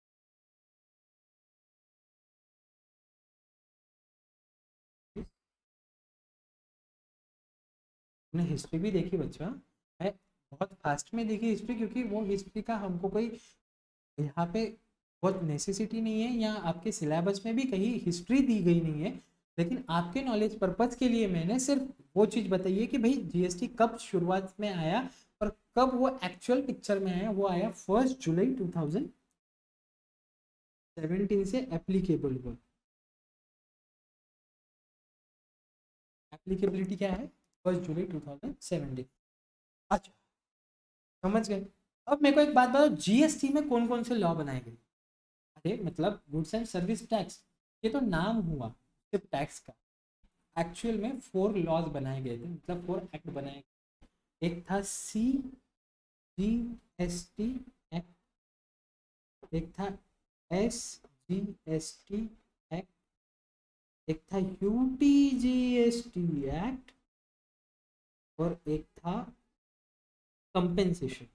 ने हिस्ट्री भी देखी बच्चों, मैं बहुत फास्ट में देखी हिस्ट्री, क्योंकि वो हिस्ट्री का हमको कोई यहाँ पे बहुत नेसेसिटी नहीं है, या आपके सिलेबस में भी कहीं हिस्ट्री दी गई नहीं है। लेकिन आपके नॉलेज पर्पज के लिए मैंने सिर्फ वो चीज़ बताई है कि भाई जीएसटी कब शुरुआत में आया और कब वो एक्चुअल पिक्चर में आया। वो आया first July two thousand seventeen से एप्लीकेबल हुआ। एप्लीकेबिलिटी क्या है? First July two thousand seventeen. अच्छा, समझ गए। अब मेरे को एक बात बताओ, जीएसटी में कौन कौन से लॉ बनाए गए? अरे मतलब गुड्स एंड सर्विस टैक्स, ये तो नाम हुआ सिर्फ टैक्स का। एक्चुअल में फोर लॉज बनाए गए थे, मतलब फोर एक्ट बनाए गए। एक था C G S T act, एक था S G S T act, एक था U T G S T act, और एक था compensation.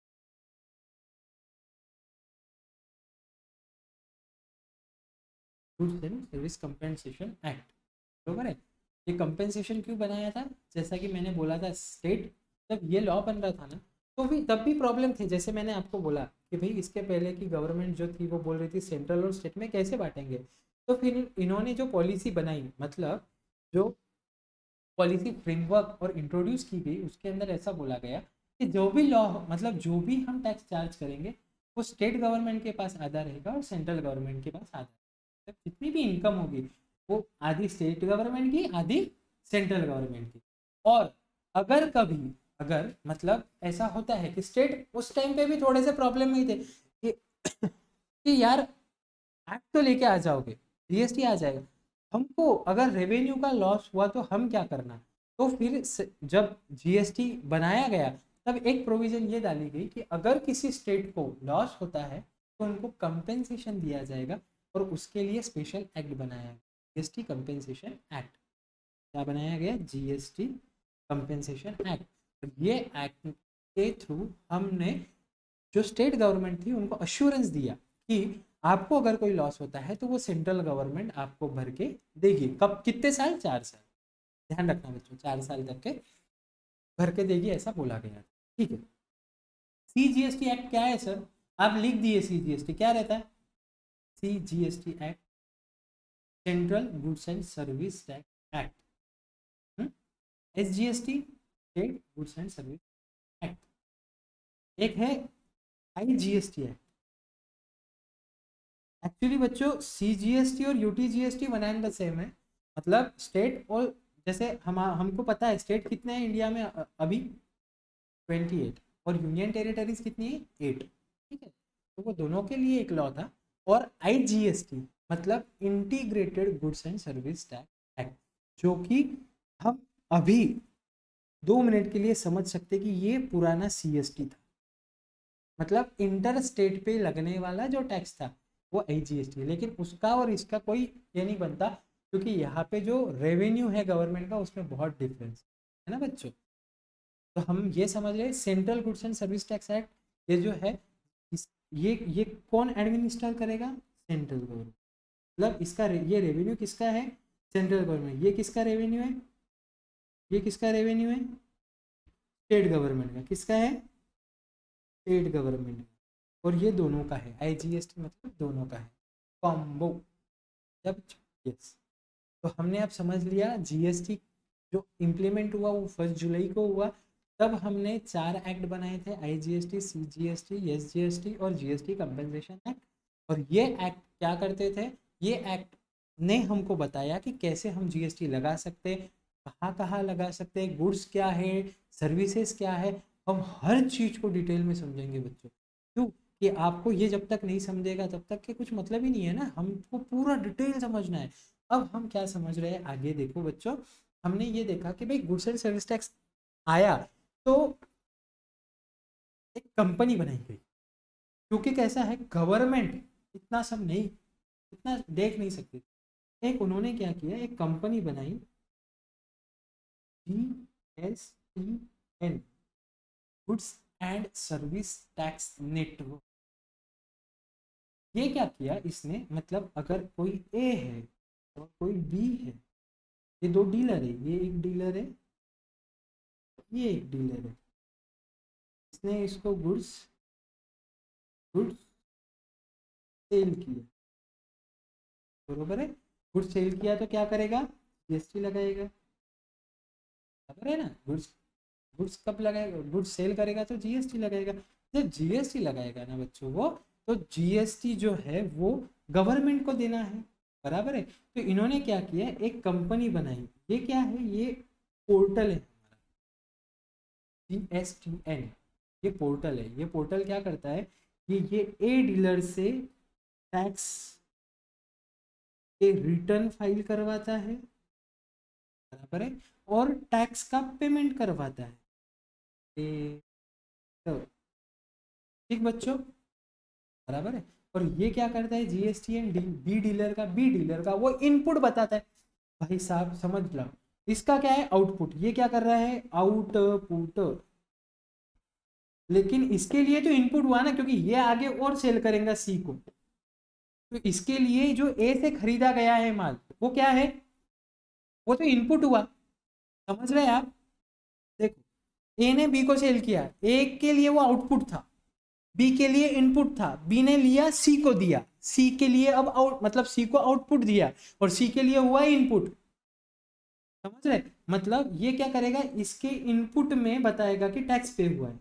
Goods and service compensation act, बरोबर है। ये कंपेंसेशन क्यों बनाया था? जैसा कि मैंने बोला था, स्टेट जब ये लॉ बन रहा था ना, तो भी तब भी प्रॉब्लम थी। जैसे मैंने आपको बोला कि भाई इसके पहले की गवर्नमेंट जो थी वो बोल रही थी सेंट्रल और स्टेट में कैसे बांटेंगे। तो फिर इन्होंने जो पॉलिसी बनाई, मतलब जो पॉलिसी फ्रेमवर्क और इंट्रोड्यूस की गई, उसके अंदर ऐसा बोला गया कि जो भी लॉ मतलब जो भी हम टैक्स चार्ज करेंगे वो स्टेट गवर्नमेंट के पास आधा रहेगा और सेंट्रल गवर्नमेंट के पास आधा। मतलब जितनी भी इनकम होगी वो आधी स्टेट गवर्नमेंट की, आधी सेंट्रल गवर्नमेंट की। और अगर कभी अगर मतलब ऐसा होता है कि स्टेट उस टाइम पे भी थोड़े से प्रॉब्लम में ही थे कि, कि यार एक्ट तो लेके आ जाओगे, जीएसटी आ जाएगा, हमको अगर रेवेन्यू का लॉस हुआ तो हम क्या करना। तो फिर जब जीएसटी बनाया गया तब एक प्रोविजन ये डाली गई कि अगर किसी स्टेट को लॉस होता है तो उनको कंपेंसेशन दिया जाएगा, और उसके लिए स्पेशल एक्ट बनाया गया, जीएसटी कंपेंसेशन एक्ट। क्या बनाया गया? GST compensation act. ये एक्ट के थ्रू हमने जो स्टेट गवर्नमेंट थी उनको अश्योरेंस दिया कि आपको अगर कोई लॉस होता है तो वो सेंट्रल गवर्नमेंट आपको भर के देगी। कब? कितने साल? चार साल। ध्यान रखना बच्चों, चार साल तक के भर के देगी, ऐसा बोला गया। ठीक है। सीजीएसटी एक्ट क्या है सर? आप लिख दिए सीजीएसटी क्या रहता है? CGST act central goods and service tax act. SGST state goods and service act. एक है आईजीएसटी एक्ट। एक्चुअली बच्चों सीजीएसटी और UTGST one and the same है। मतलब स्टेट, और जैसे हम हमको पता है स्टेट कितने हैं इंडिया में अभी? ट्वेंटी एट, और यूनियन टेरिटरीज कितनी है? एट। ठीक है, तो वो दोनों के लिए एक लॉ था और आईजीएसटी मतलब integrated goods and service tax act, जो कि हम अभी दो मिनट के लिए समझ सकते कि ये पुराना सीएसटी था, मतलब इंटर स्टेट पे लगने वाला जो टैक्स था वो आईजीएसटी, लेकिन उसका और इसका कोई ये नहीं बनता, क्योंकि यहाँ पे जो रेवेन्यू है गवर्नमेंट का उसमें बहुत डिफरेंस है ना बच्चों। तो हम ये समझ रहे central goods and service tax act, ये जो है इस ये ये कौन एडमिनिस्टर करेगा, सेंट्रल गवर्नमेंट, मतलब इसका रे, ये रेवेन्यू किसका है, सेंट्रल गवर्नमेंट, ये किसका रेवेन्यू है, ये किसका रेवेन्यू है, स्टेट गवर्नमेंट का, किसका है, स्टेट गवर्नमेंट, और ये दोनों का है, आईजीएसटी मतलब दोनों का है, कॉम्बो। जब यस, तो हमने अब समझ लिया जीएसटी जो इम्प्लीमेंट हुआ वो फर्स्ट जुलाई को हुआ, तब हमने चार एक्ट बनाए थे, आईजीएसटी, सीजीएसटी, एसजीएसटी और जीएसटी कंपनसेशन एक्ट। और ये एक्ट क्या करते थे, ये एक्ट ने हमको बताया कि कैसे हम जीएसटी लगा सकते, कहाँ कहाँ लगा सकते, गुड्स क्या है, सर्विसेज क्या है, हम हर चीज़ को डिटेल में समझेंगे बच्चों। क्यों कि आपको ये जब तक नहीं समझेगा तब तक के कुछ मतलब ही नहीं है ना, हमको पूरा डिटेल समझना है। अब हम क्या समझ रहे हैं आगे देखो बच्चों, हमने ये देखा कि भाई गुड्स एंड सर्विस टैक्स आया तो एक कंपनी बनाई गई, क्योंकि कैसा है गवर्नमेंट इतना सब नहीं, इतना देख नहीं सकती, एक उन्होंने क्या किया, एक कंपनी बनाई, G S T N, goods and service tax network. ये क्या किया इसने, मतलब अगर कोई ए है और कोई बी है, ये दो डीलर है, ये एक डीलर है, ये एक डीलर है, इसने इसको गुड्स गुड्स सेल किया, बरोबर है, गुड्स सेल किया तो क्या करेगा, जीएसटी लगाएगा, बराबर है ना, गुड्स गुड्स कब लगाएगा, गुड्स सेल करेगा तो जीएसटी लगाएगा, जब जीएसटी लगाएगा ना बच्चों वो, तो जीएसटी जो है वो गवर्नमेंट को देना है, बराबर है। तो इन्होंने क्या किया, एक कंपनी बनाई, ये क्या है, ये पोर्टल है हमारा, जी एस टी एन, ये पोर्टल है, ये पोर्टल क्या करता है कि ये ए डीलर से टैक्स के रिटर्न फाइल करवाता है, बराबर है, और टैक्स का पेमेंट करवाता है, ये तो ठीक बच्चों, बराबर है। और ये क्या करता है, जीएसटी एंड बी डीलर का, बी डीलर का वो इनपुट बताता है, भाई साहब समझ लो, इसका क्या है आउटपुट, ये क्या कर रहा है आउटपुट, लेकिन इसके लिए तो इनपुट हुआ ना, क्योंकि ये आगे और सेल करेगा सी को, तो इसके लिए जो ए से खरीदा गया है माल वो क्या है, वो तो इनपुट हुआ, समझ रहे हैं आप। देखो ए ने बी को सेल किया, ए के लिए वो आउटपुट था, बी के लिए इनपुट था, बी ने लिया सी को दिया, सी के लिए अब आउट मतलब सी को आउटपुट दिया, और सी के लिए हुआ इनपुट, समझ रहे, मतलब ये क्या करेगा, इसके इनपुट में बताएगा कि टैक्स पे हुआ है,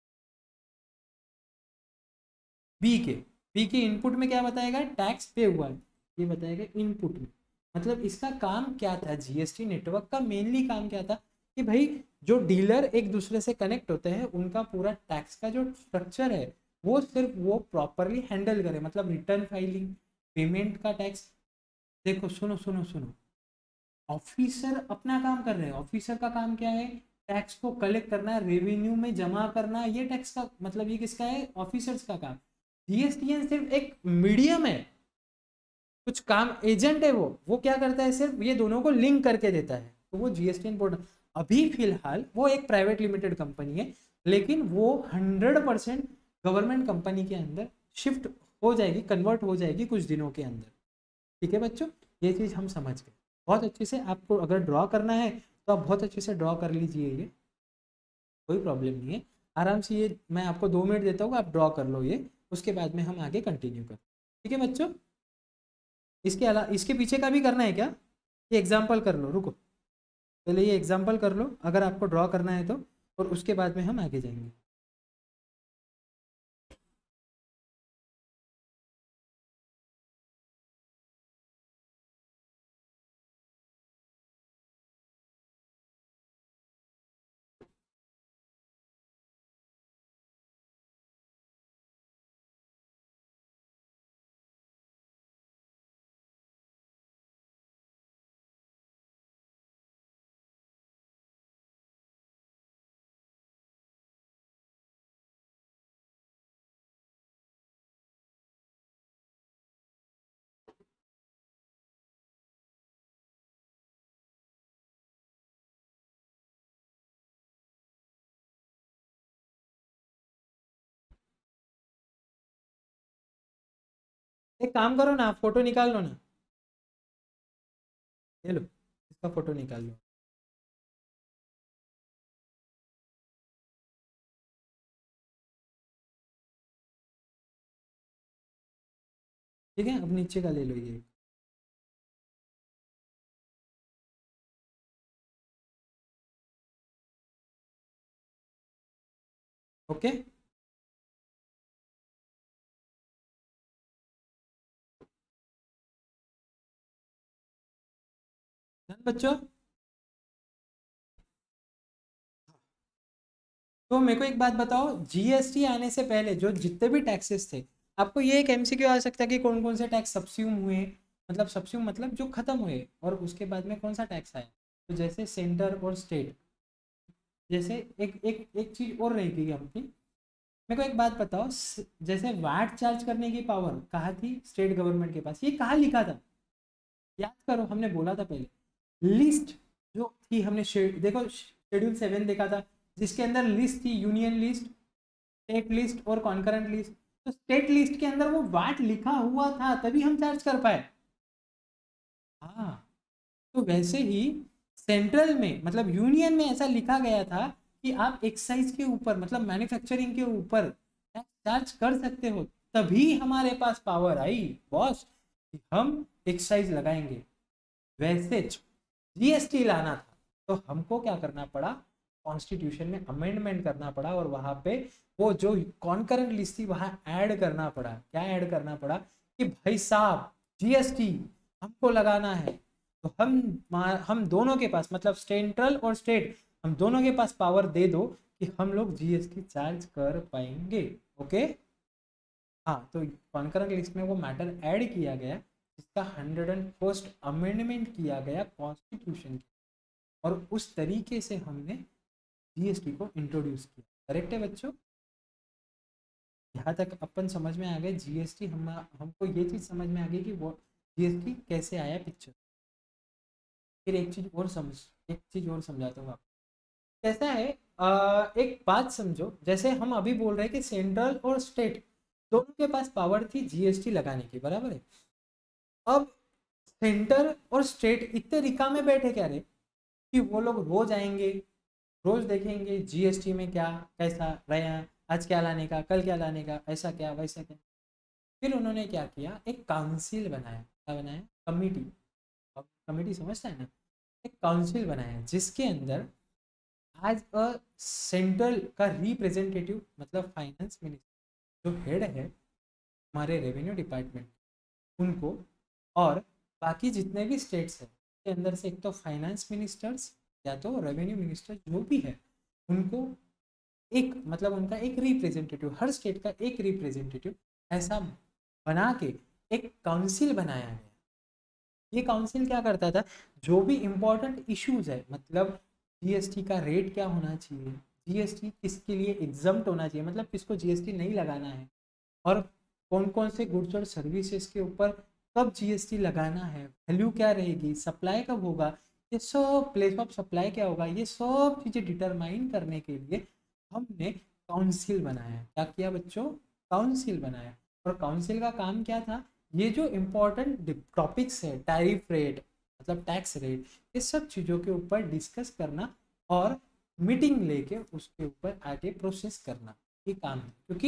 बी के बी के इनपुट में क्या बताएगा, टैक्स पे हुआ है, ये बताएगा इनपुट में। मतलब इसका काम क्या था, जीएसटी नेटवर्क का मेनली काम क्या था कि भाई जो डीलर एक दूसरे से कनेक्ट होते हैं उनका पूरा टैक्स का जो स्ट्रक्चर है वो सिर्फ वो प्रॉपरली हैंडल करे, मतलब रिटर्न फाइलिंग, पेमेंट का टैक्स। देखो सुनो सुनो सुनो, ऑफिसर अपना काम कर रहे हैं, ऑफिसर का काम क्या है, टैक्स को कलेक्ट करना, रेवेन्यू में जमा करना, ये टैक्स का मतलब ये किसका है, ऑफिसर्स का काम। जीएसटीएन सिर्फ एक मीडियम है, कुछ काम एजेंट है, वो वो क्या करता है, सिर्फ ये दोनों को लिंक करके देता है, तो वो जीएसटीएन पोर्टल। अभी फिलहाल वो एक प्राइवेट लिमिटेड कंपनी है, लेकिन वो हंड्रेड परसेंट गवर्नमेंट कंपनी के अंदर शिफ्ट हो जाएगी, कन्वर्ट हो जाएगी कुछ दिनों के अंदर। ठीक है बच्चों, ये चीज़ हम समझ गए बहुत अच्छे से। आपको अगर ड्रॉ करना है तो आप बहुत अच्छे से ड्रॉ कर लीजिए, ये कोई प्रॉब्लम नहीं है, आराम से ये मैं आपको दो मिनट देता हूँ, आप ड्रॉ कर लो ये, उसके बाद में हम आगे कंटिन्यू कर, ठीक है बच्चों। इसके अलावा इसके पीछे का भी करना है क्या, ये एग्जाम्पल कर लो, रुको पहले ये एग्जाम्पल कर लो अगर आपको ड्रॉ करना है तो, और उसके बाद में हम आगे जाएंगे। एक काम करो ना, आप फोटो निकाल लो ना, ये लो इसका फोटो निकाल लो। ठीक है, अब नीचे का ले लो ये। ओके, डन बच्चों। तो मेरे को एक बात बताओ, जीएसटी आने से पहले जो जितने भी टैक्सेस थे, आपको ये एक एमसीक्यू आ सकता है कि कौन कौन से टैक्स सब्स्यूम हुए, मतलब सब्स्यूम मतलब जो खत्म हुए, और उसके बाद में कौन सा टैक्स आया। तो जैसे सेंटर और स्टेट, जैसे एक एक एक चीज और रहेगी अपनी। मेरे को एक बात बताओ, स- जैसे वैट चार्ज करने की पावर कहाँ थी, स्टेट गवर्नमेंट के पास, ये कहाँ लिखा था, याद करो, हमने बोला था पहले लिस्ट जो थी, हमने शे- देखो शेड्यूल सेवन देखा था, जिसके अंदर लिस्ट थी, यूनियन लिस्ट, स्टेट लिस्ट और कॉन्करेंट लिस्ट। तो स्टेट लिस्ट के अंदर वो वाट लिखा हुआ था, तभी हम चार्ज कर पाए। हाँ, तो वैसे ही सेंट्रल में मतलब यूनियन में ऐसा लिखा गया था कि आप एक्साइज के ऊपर मतलब मैन्युफैक्चरिंग के ऊपर चार्ज कर सकते हो, तभी हमारे पास पावर आई बॉस कि हम एक्साइज लगाएंगे। वैसे जीएसटी लाना था तो हमको क्या करना पड़ा, कॉन्स्टिट्यूशन में अमेंडमेंट करना पड़ा, और वहां पे वो जो कॉन्करेंट लिस्ट थी वहां ऐड करना पड़ा। क्या ऐड करना पड़ा कि भाई साहब जीएसटी हमको लगाना है, तो हम हम दोनों के पास मतलब सेंट्रल और स्टेट, हम दोनों के पास पावर दे दो कि हम लोग जीएसटी चार्ज कर पाएंगे। ओके, हाँ, तो कॉन्करेंट लिस्ट में वो मैटर ऐड किया गया, जिसका हंड्रेड एंड फर्स्ट अमेंडमेंट किया गया कॉन्स्टिट्यूशन की, और उस तरीके से हमने जीएसटी को इंट्रोड्यूस किया। करेक्ट है बच्चों, यहाँ तक अपन समझ में आ गए जीएसटी, हम हमको ये चीज़ समझ में आ गई कि वो जीएसटी कैसे आया पिक्चर। फिर एक चीज़ और समझ एक चीज़ और समझाता हूँ आपको। कैसा है, आ, एक बात समझो, जैसे हम अभी बोल रहे हैं कि सेंट्रल और स्टेट दोनों के पास पावर थी जीएसटी लगाने की, बराबर है। अब सेंटर और स्टेट इतने रिका में बैठे क्या रे कि वो लोग रोज आएंगे, रोज देखेंगे जीएसटी में क्या कैसा रहा, आज क्या लाने का, कल क्या लाने का, ऐसा क्या वैसा क्या। फिर उन्होंने क्या किया, एक काउंसिल बनाया। क्या बनाया, कमिटी। कमिटी समझता है ना, एक काउंसिल बनाया जिसके अंदर एज अ सेंट्रल का रिप्रेजेंटेटिव मतलब फाइनेंस मिनिस्टर जो हेड है हमारे रेवेन्यू डिपार्टमेंट, उनको, और बाकी जितने भी स्टेट्स हैं के अंदर से एक तो फाइनेंस मिनिस्टर्स या तो रेवेन्यू मिनिस्टर जो भी है, उनको एक मतलब उनका एक रिप्रेजेंटेटिव, हर स्टेट का एक रिप्रेजेंटेटिव ऐसा बना के एक काउंसिल बनाया गया। ये काउंसिल क्या करता था, जो भी इम्पोर्टेंट इश्यूज है, मतलब जीएसटी का रेट क्या होना चाहिए, जीएसटी किसके लिए एग्जम्प्ट होना चाहिए, मतलब किसको जीएसटी नहीं लगाना है, और कौन कौन से गुड्स और सर्विसेज के ऊपर कब जीएसटी लगाना है, वैल्यू क्या रहेगी, सप्लाई कब होगा, ये सब प्लेस ऑफ सप्लाई क्या होगा, ये सब चीज़ें डिटरमाइन करने के लिए हमने काउंसिल बनाया। क्या किया बच्चों, काउंसिल बनाया। और काउंसिल का काम क्या था, ये जो इम्पोर्टेंट टॉपिक्स है, टैरिफ रेट मतलब टैक्स रेट, ये सब चीज़ों के ऊपर डिस्कस करना और मीटिंग लेके उसके ऊपर आगे प्रोसेस करना, ये काम है। क्योंकि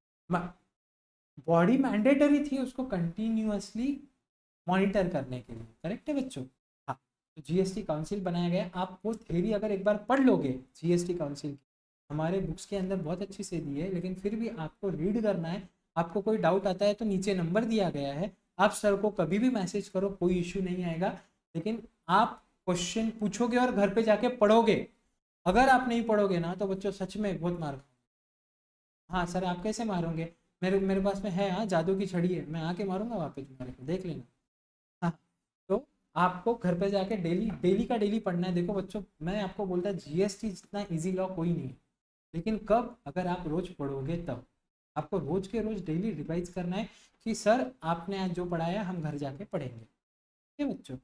बॉडी मैंडेटरी थी उसको कंटिन्यूअसली मॉनिटर करने के लिए। करेक्ट है बच्चों, हाँ। तो जीएसटी काउंसिल बनाया गया। आप वो थ्योरी अगर एक बार पढ़ लोगे जीएसटी काउंसिल की, हमारे बुक्स के अंदर बहुत अच्छी से दी है, लेकिन फिर भी आपको रीड करना है। आपको कोई डाउट आता है तो नीचे नंबर दिया गया है, आप सर को कभी भी मैसेज करो, कोई इश्यू नहीं आएगा। लेकिन आप क्वेश्चन पूछोगे और घर पे जाके पढ़ोगे। अगर आप नहीं पढ़ोगे ना तो बच्चों सच में बहुत मार। हाँ सर, आप कैसे मारोगे, मेरे मेरे पास में है, हाँ जादू की छड़ी है, मैं आके मारूंगा वहाँ पे तुम्हारे को, देख लेना। हाँ, तो आपको घर पे जाके डेली डेली का डेली पढ़ना है। देखो बच्चों, मैं आपको बोलता जीएसटी जितना इजी लॉ कोई नहीं है, लेकिन कब, अगर आप रोज पढ़ोगे तब। आपको रोज के रोज डेली रिवाइज करना है कि सर आपने आज जो पढ़ाया हम घर जाके पढ़ेंगे। ठीक है बच्चों,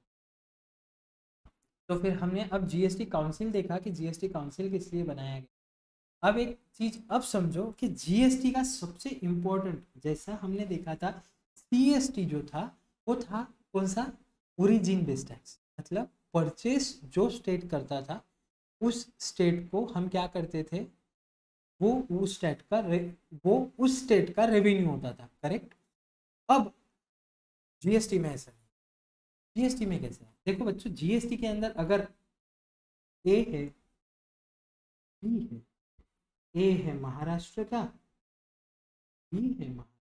तो फिर हमने अब जीएसटी काउंसिल देखा कि जीएसटी काउंसिल किस लिए बनाया गया। अब एक चीज अब समझो कि जीएसटी का सबसे इम्पोर्टेंट, जैसा हमने देखा था सीएसटी जो था वो था कौन सा, ओरिजिन बेस्ड टैक्स, मतलब परचेस जो स्टेट करता था उस स्टेट को हम क्या करते थे, वो उस स्टेट का वो उस स्टेट का रेवेन्यू होता था, करेक्ट। अब जीएसटी में ऐसा, जीएसटी में कैसे है, देखो बच्चों जीएसटी के अंदर अगर ए है, बी है, ए है महाराष्ट्र का, बी है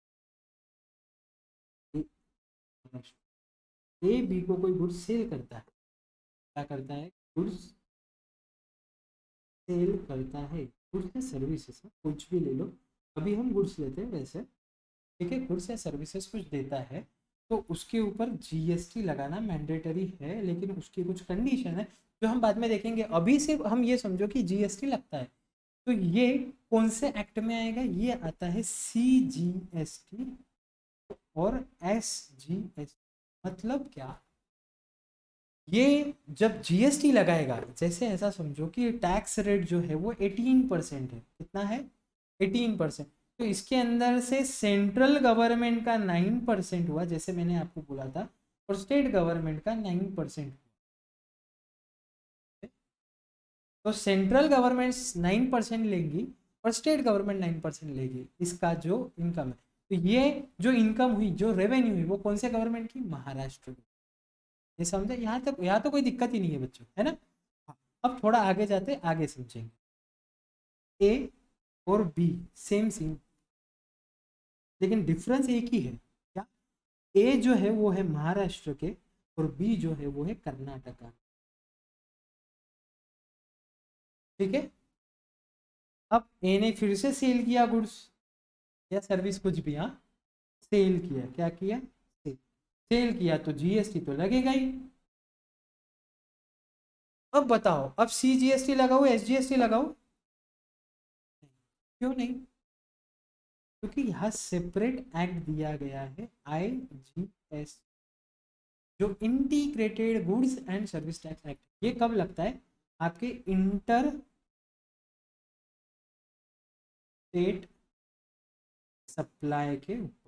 महाराष्ट्र, ए बी को कोई गुड्स सेल करता है, क्या करता है, गुड्स सेल करता है, गुड्स या सर्विसेज, कुछ भी ले लो, अभी हम गुड्स लेते हैं वैसे, ठीक है, गुड्स या सर्विसेज कुछ देता है तो उसके ऊपर जीएसटी लगाना मैंडेटरी है, लेकिन उसकी कुछ कंडीशन है जो हम बाद में देखेंगे। अभी सिर्फ हम ये समझो कि जीएसटी लगता है, तो ये कौन से एक्ट में आएगा, ये आता है सीजीएसटी और एसजीएसटी। मतलब क्या, ये जब जीएसटी लगाएगा, जैसे ऐसा समझो कि टैक्स रेट जो है वो अठारह परसेंट है, कितना है, अठारह परसेंट, तो इसके अंदर से सेंट्रल गवर्नमेंट का नाइन परसेंट हुआ, जैसे मैंने आपको बोला था, और स्टेट गवर्नमेंट का नाइन परसेंट हुआ। तो सेंट्रल गवर्नमेंट नाइन परसेंट लेगी और स्टेट गवर्नमेंट नाइन परसेंट लेगी इसका जो इनकम है। तो ये जो इनकम हुई, जो रेवेन्यू हुई, वो कौन से गवर्नमेंट की, महाराष्ट्र की। ये समझे, यहाँ तक, यहाँ तो कोई दिक्कत ही नहीं है बच्चों, है ना। अब थोड़ा आगे जाते आगे समझेंगे। ए और बी सेम सेम, लेकिन डिफरेंस एक ही है, क्या, ए जो है वो है महाराष्ट्र के और बी जो है वो है कर्नाटका, ठीक है। अब ए ने फिर से सेल किया गुड्स या सर्विस, कुछ भी, हाँ सेल किया, क्या किया, सेल, सेल किया तो जीएसटी तो लगेगा ही। अब बताओ, अब सी जीएसटी लगाओ, एस जीएसटी लगाओ, क्यों नहीं, क्योंकि यहाँ सेपरेट एक्ट दिया गया है आई जी एस, जो integrated goods and service tax act. ये कब लगता है, आपके इंटर स्टेट सप्लाई के ऊपर,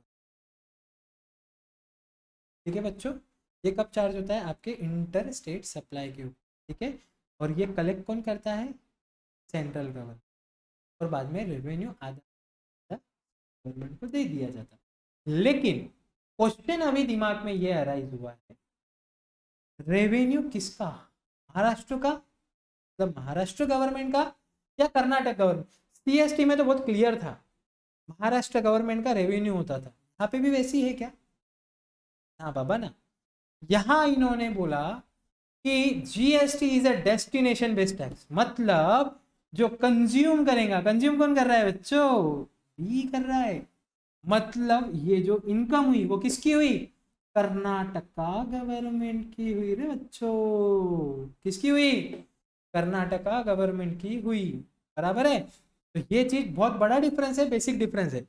ठीक है बच्चों। ये कब चार्ज होता है, आपके इंटर स्टेट सप्लाई के ऊपर, ठीक है। और ये कलेक्ट कौन करता है, सेंट्रल गवर्नमेंट, और बाद में रेवेन्यू आधा गवर्नमेंट को दे दिया जाता। लेकिन क्वेश्चन अभी दिमाग में ये अराइज हुआ है, रेवेन्यू किसका, महाराष्ट्र का, मतलब महाराष्ट्र गवर्नमेंट का या कर्नाटक गवर्नमेंट। सीएसटी में तो बहुत क्लियर था, महाराष्ट्र गवर्नमेंट का रेवेन्यू होता था, यहाँ पे भी वैसी है क्या, हाँ बाबा ना। यहाँ इन्होंने बोला कि GST is a destination based tax, मतलब जो कंज्यूम करेगा, कंज्यूम कौन कर रहा है बच्चों, बी कर रहा है, मतलब ये जो इनकम हुई वो किसकी हुई, कर्नाटका गवर्नमेंट की हुई रे बच्चों, किसकी हुई, कर्नाटका गवर्नमेंट की हुई, बराबर है। तो ये चीज बहुत बड़ा डिफरेंस है, बेसिक डिफरेंस है।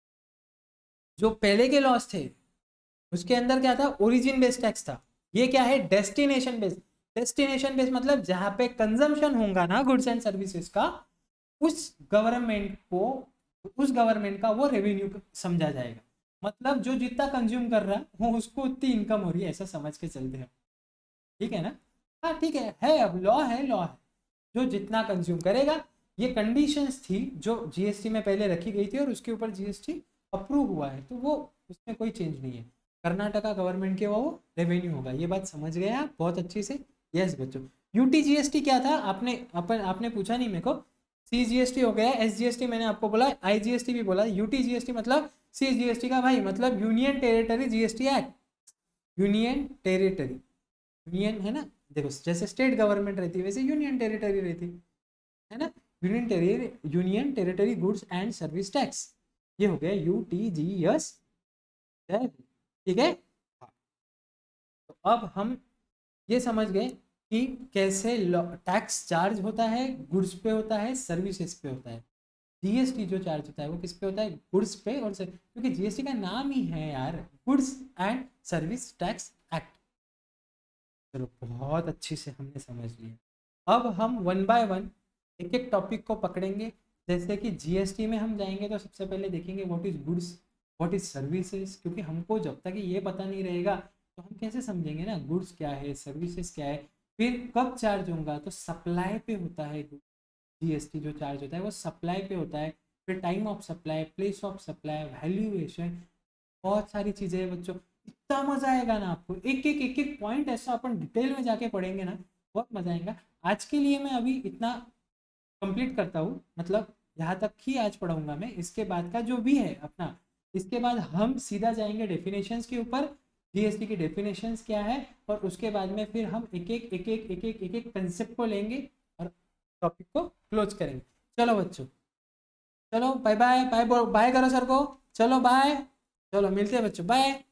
जो पहले के लॉस थे उसके अंदर क्या था, ओरिजिन बेस्ड टैक्स था, ये क्या है, डेस्टिनेशन बेस्ड। डेस्टिनेशन बेस्ड मतलब जहां पे कंजम्पशन होगा ना गुड्स एंड सर्विसेज का, उस गवर्नमेंट को, उस गवर्नमेंट का वो रेवेन्यू समझा जाएगा, मतलब जो जितना कंज्यूम कर रहा है वो उसको उतनी इनकम हो रही है, ऐसा समझ के चलते हैं, ठीक है ना। हाँ ठीक है, है अब लॉ है, लॉ है, जो जितना कंज्यूम करेगा। ये कंडीशंस थी जो जीएसटी में पहले रखी गई थी और उसके ऊपर जीएसटी अप्रूव हुआ है, तो वो उसमें कोई चेंज नहीं है। कर्नाटका गवर्नमेंट के वो रेवेन्यू होगा, ये बात समझ गए आप बहुत अच्छी से। यस बच्चों, यूटी जीएसटी क्या था, आपने अपन आपने पूछा नहीं मेरे को। सी जीएसटी हो गया, एस जीएसटी मैंने आपको बोला, आई जीएसटी भी बोला, यूटी जीएसटी मतलब सी जीएसटी का भाई, मतलब union territory GST act, union territory, union है ना, देखो जैसे स्टेट गवर्नमेंट रहती है वैसे यूनियन टेरिटरी रहती है ना, union territory, union territory goods and service tax, ये हो गया यू टी जी एस, ठीक है। तो अब हम ये समझ गए कि कैसे टैक्स चार्ज होता है, गुड्स पे होता है, सर्विसेज पे होता है। जीएसटी जो चार्ज होता है वो किस पे होता है, गुड्स पे, और क्योंकि जीएसटी का नाम ही है यार, goods and service tax act. चलो बहुत अच्छी से हमने समझ लिया। अब हम वन बाय वन एक एक टॉपिक को पकड़ेंगे। जैसे कि जीएसटी में हम जाएंगे तो सबसे पहले देखेंगे what is goods, what is services, क्योंकि हमको जब तक ये पता नहीं रहेगा तो हम कैसे समझेंगे ना गुड्स क्या है, सर्विसेज क्या है। फिर कब चार्ज होगा, तो सप्लाई पे होता है जीएसटी जो चार्ज होता है वो सप्लाई पे होता है। फिर time of supply, place of supply, valuation, बहुत सारी चीज़ें हैं बच्चों। इतना मजा आएगा ना आपको, एक एक एक एक पॉइंट ऐसा अपन डिटेल में जाके पढ़ेंगे ना, बहुत मजा आएगा। आज के लिए मैं अभी इतना कंप्लीट करता हूँ, मतलब यहाँ तक ही आज पढ़ाऊंगा मैं। इसके बाद का जो भी है अपना, इसके बाद हम सीधा जाएंगे डेफिनेशंस के ऊपर, जीएसटी की डेफिनेशंस क्या है, और उसके बाद में फिर हम एक एक एक एक एक एक एक एक कंसेप्ट को लेंगे और टॉपिक को क्लोज करेंगे। चलो बच्चों, चलो बाय बाय, बाय बाय करो सर को, चलो बाय, चलो मिलते हैं बच्चों, बाय।